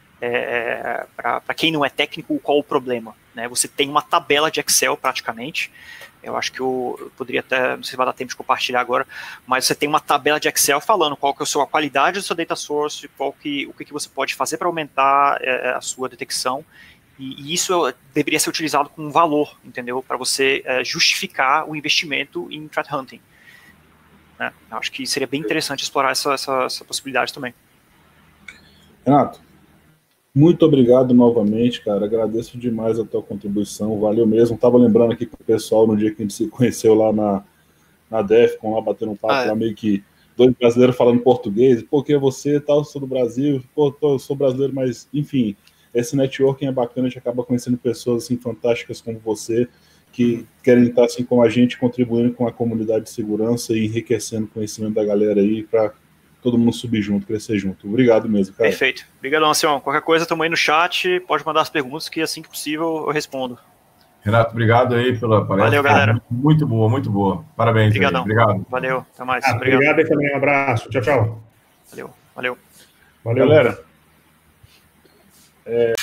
para quem não é técnico qual o problema. Né? Você tem uma tabela de Excel praticamente, eu acho que eu poderia até, não sei se vai dar tempo de compartilhar agora, mas você tem uma tabela de Excel falando qual que é a qualidade do seu data source, o que você pode fazer para aumentar a sua detecção, e isso deveria ser utilizado como um valor, entendeu? Para você justificar o investimento em threat hunting. Né? Eu acho que seria bem interessante explorar essa possibilidade também. Renato, muito obrigado novamente, cara. Agradeço demais a tua contribuição. Valeu mesmo. Tava lembrando aqui com o pessoal no dia que a gente se conheceu lá na DEFCON, lá batendo um papo, lá meio que dois brasileiros falando português. Pô, quem é você? Tal, sou do Brasil. Pô, eu sou brasileiro, mas enfim, esse networking é bacana. A gente acaba conhecendo pessoas assim fantásticas como você, que querem estar assim como a gente, contribuindo com a comunidade de segurança e enriquecendo o conhecimento da galera aí para todo mundo subir junto, crescer junto. Obrigado mesmo, cara. Perfeito. Obrigadão, Anselmo. Qualquer coisa, estamos aí no chat, pode mandar as perguntas que assim que possível eu respondo. Renato, obrigado aí pela palestra. Valeu, galera. Muito boa, muito boa. Parabéns. Obrigadão. Aí. Obrigado. Valeu, até mais. Obrigado aí também, um abraço. Tchau, tchau. Valeu. Galera,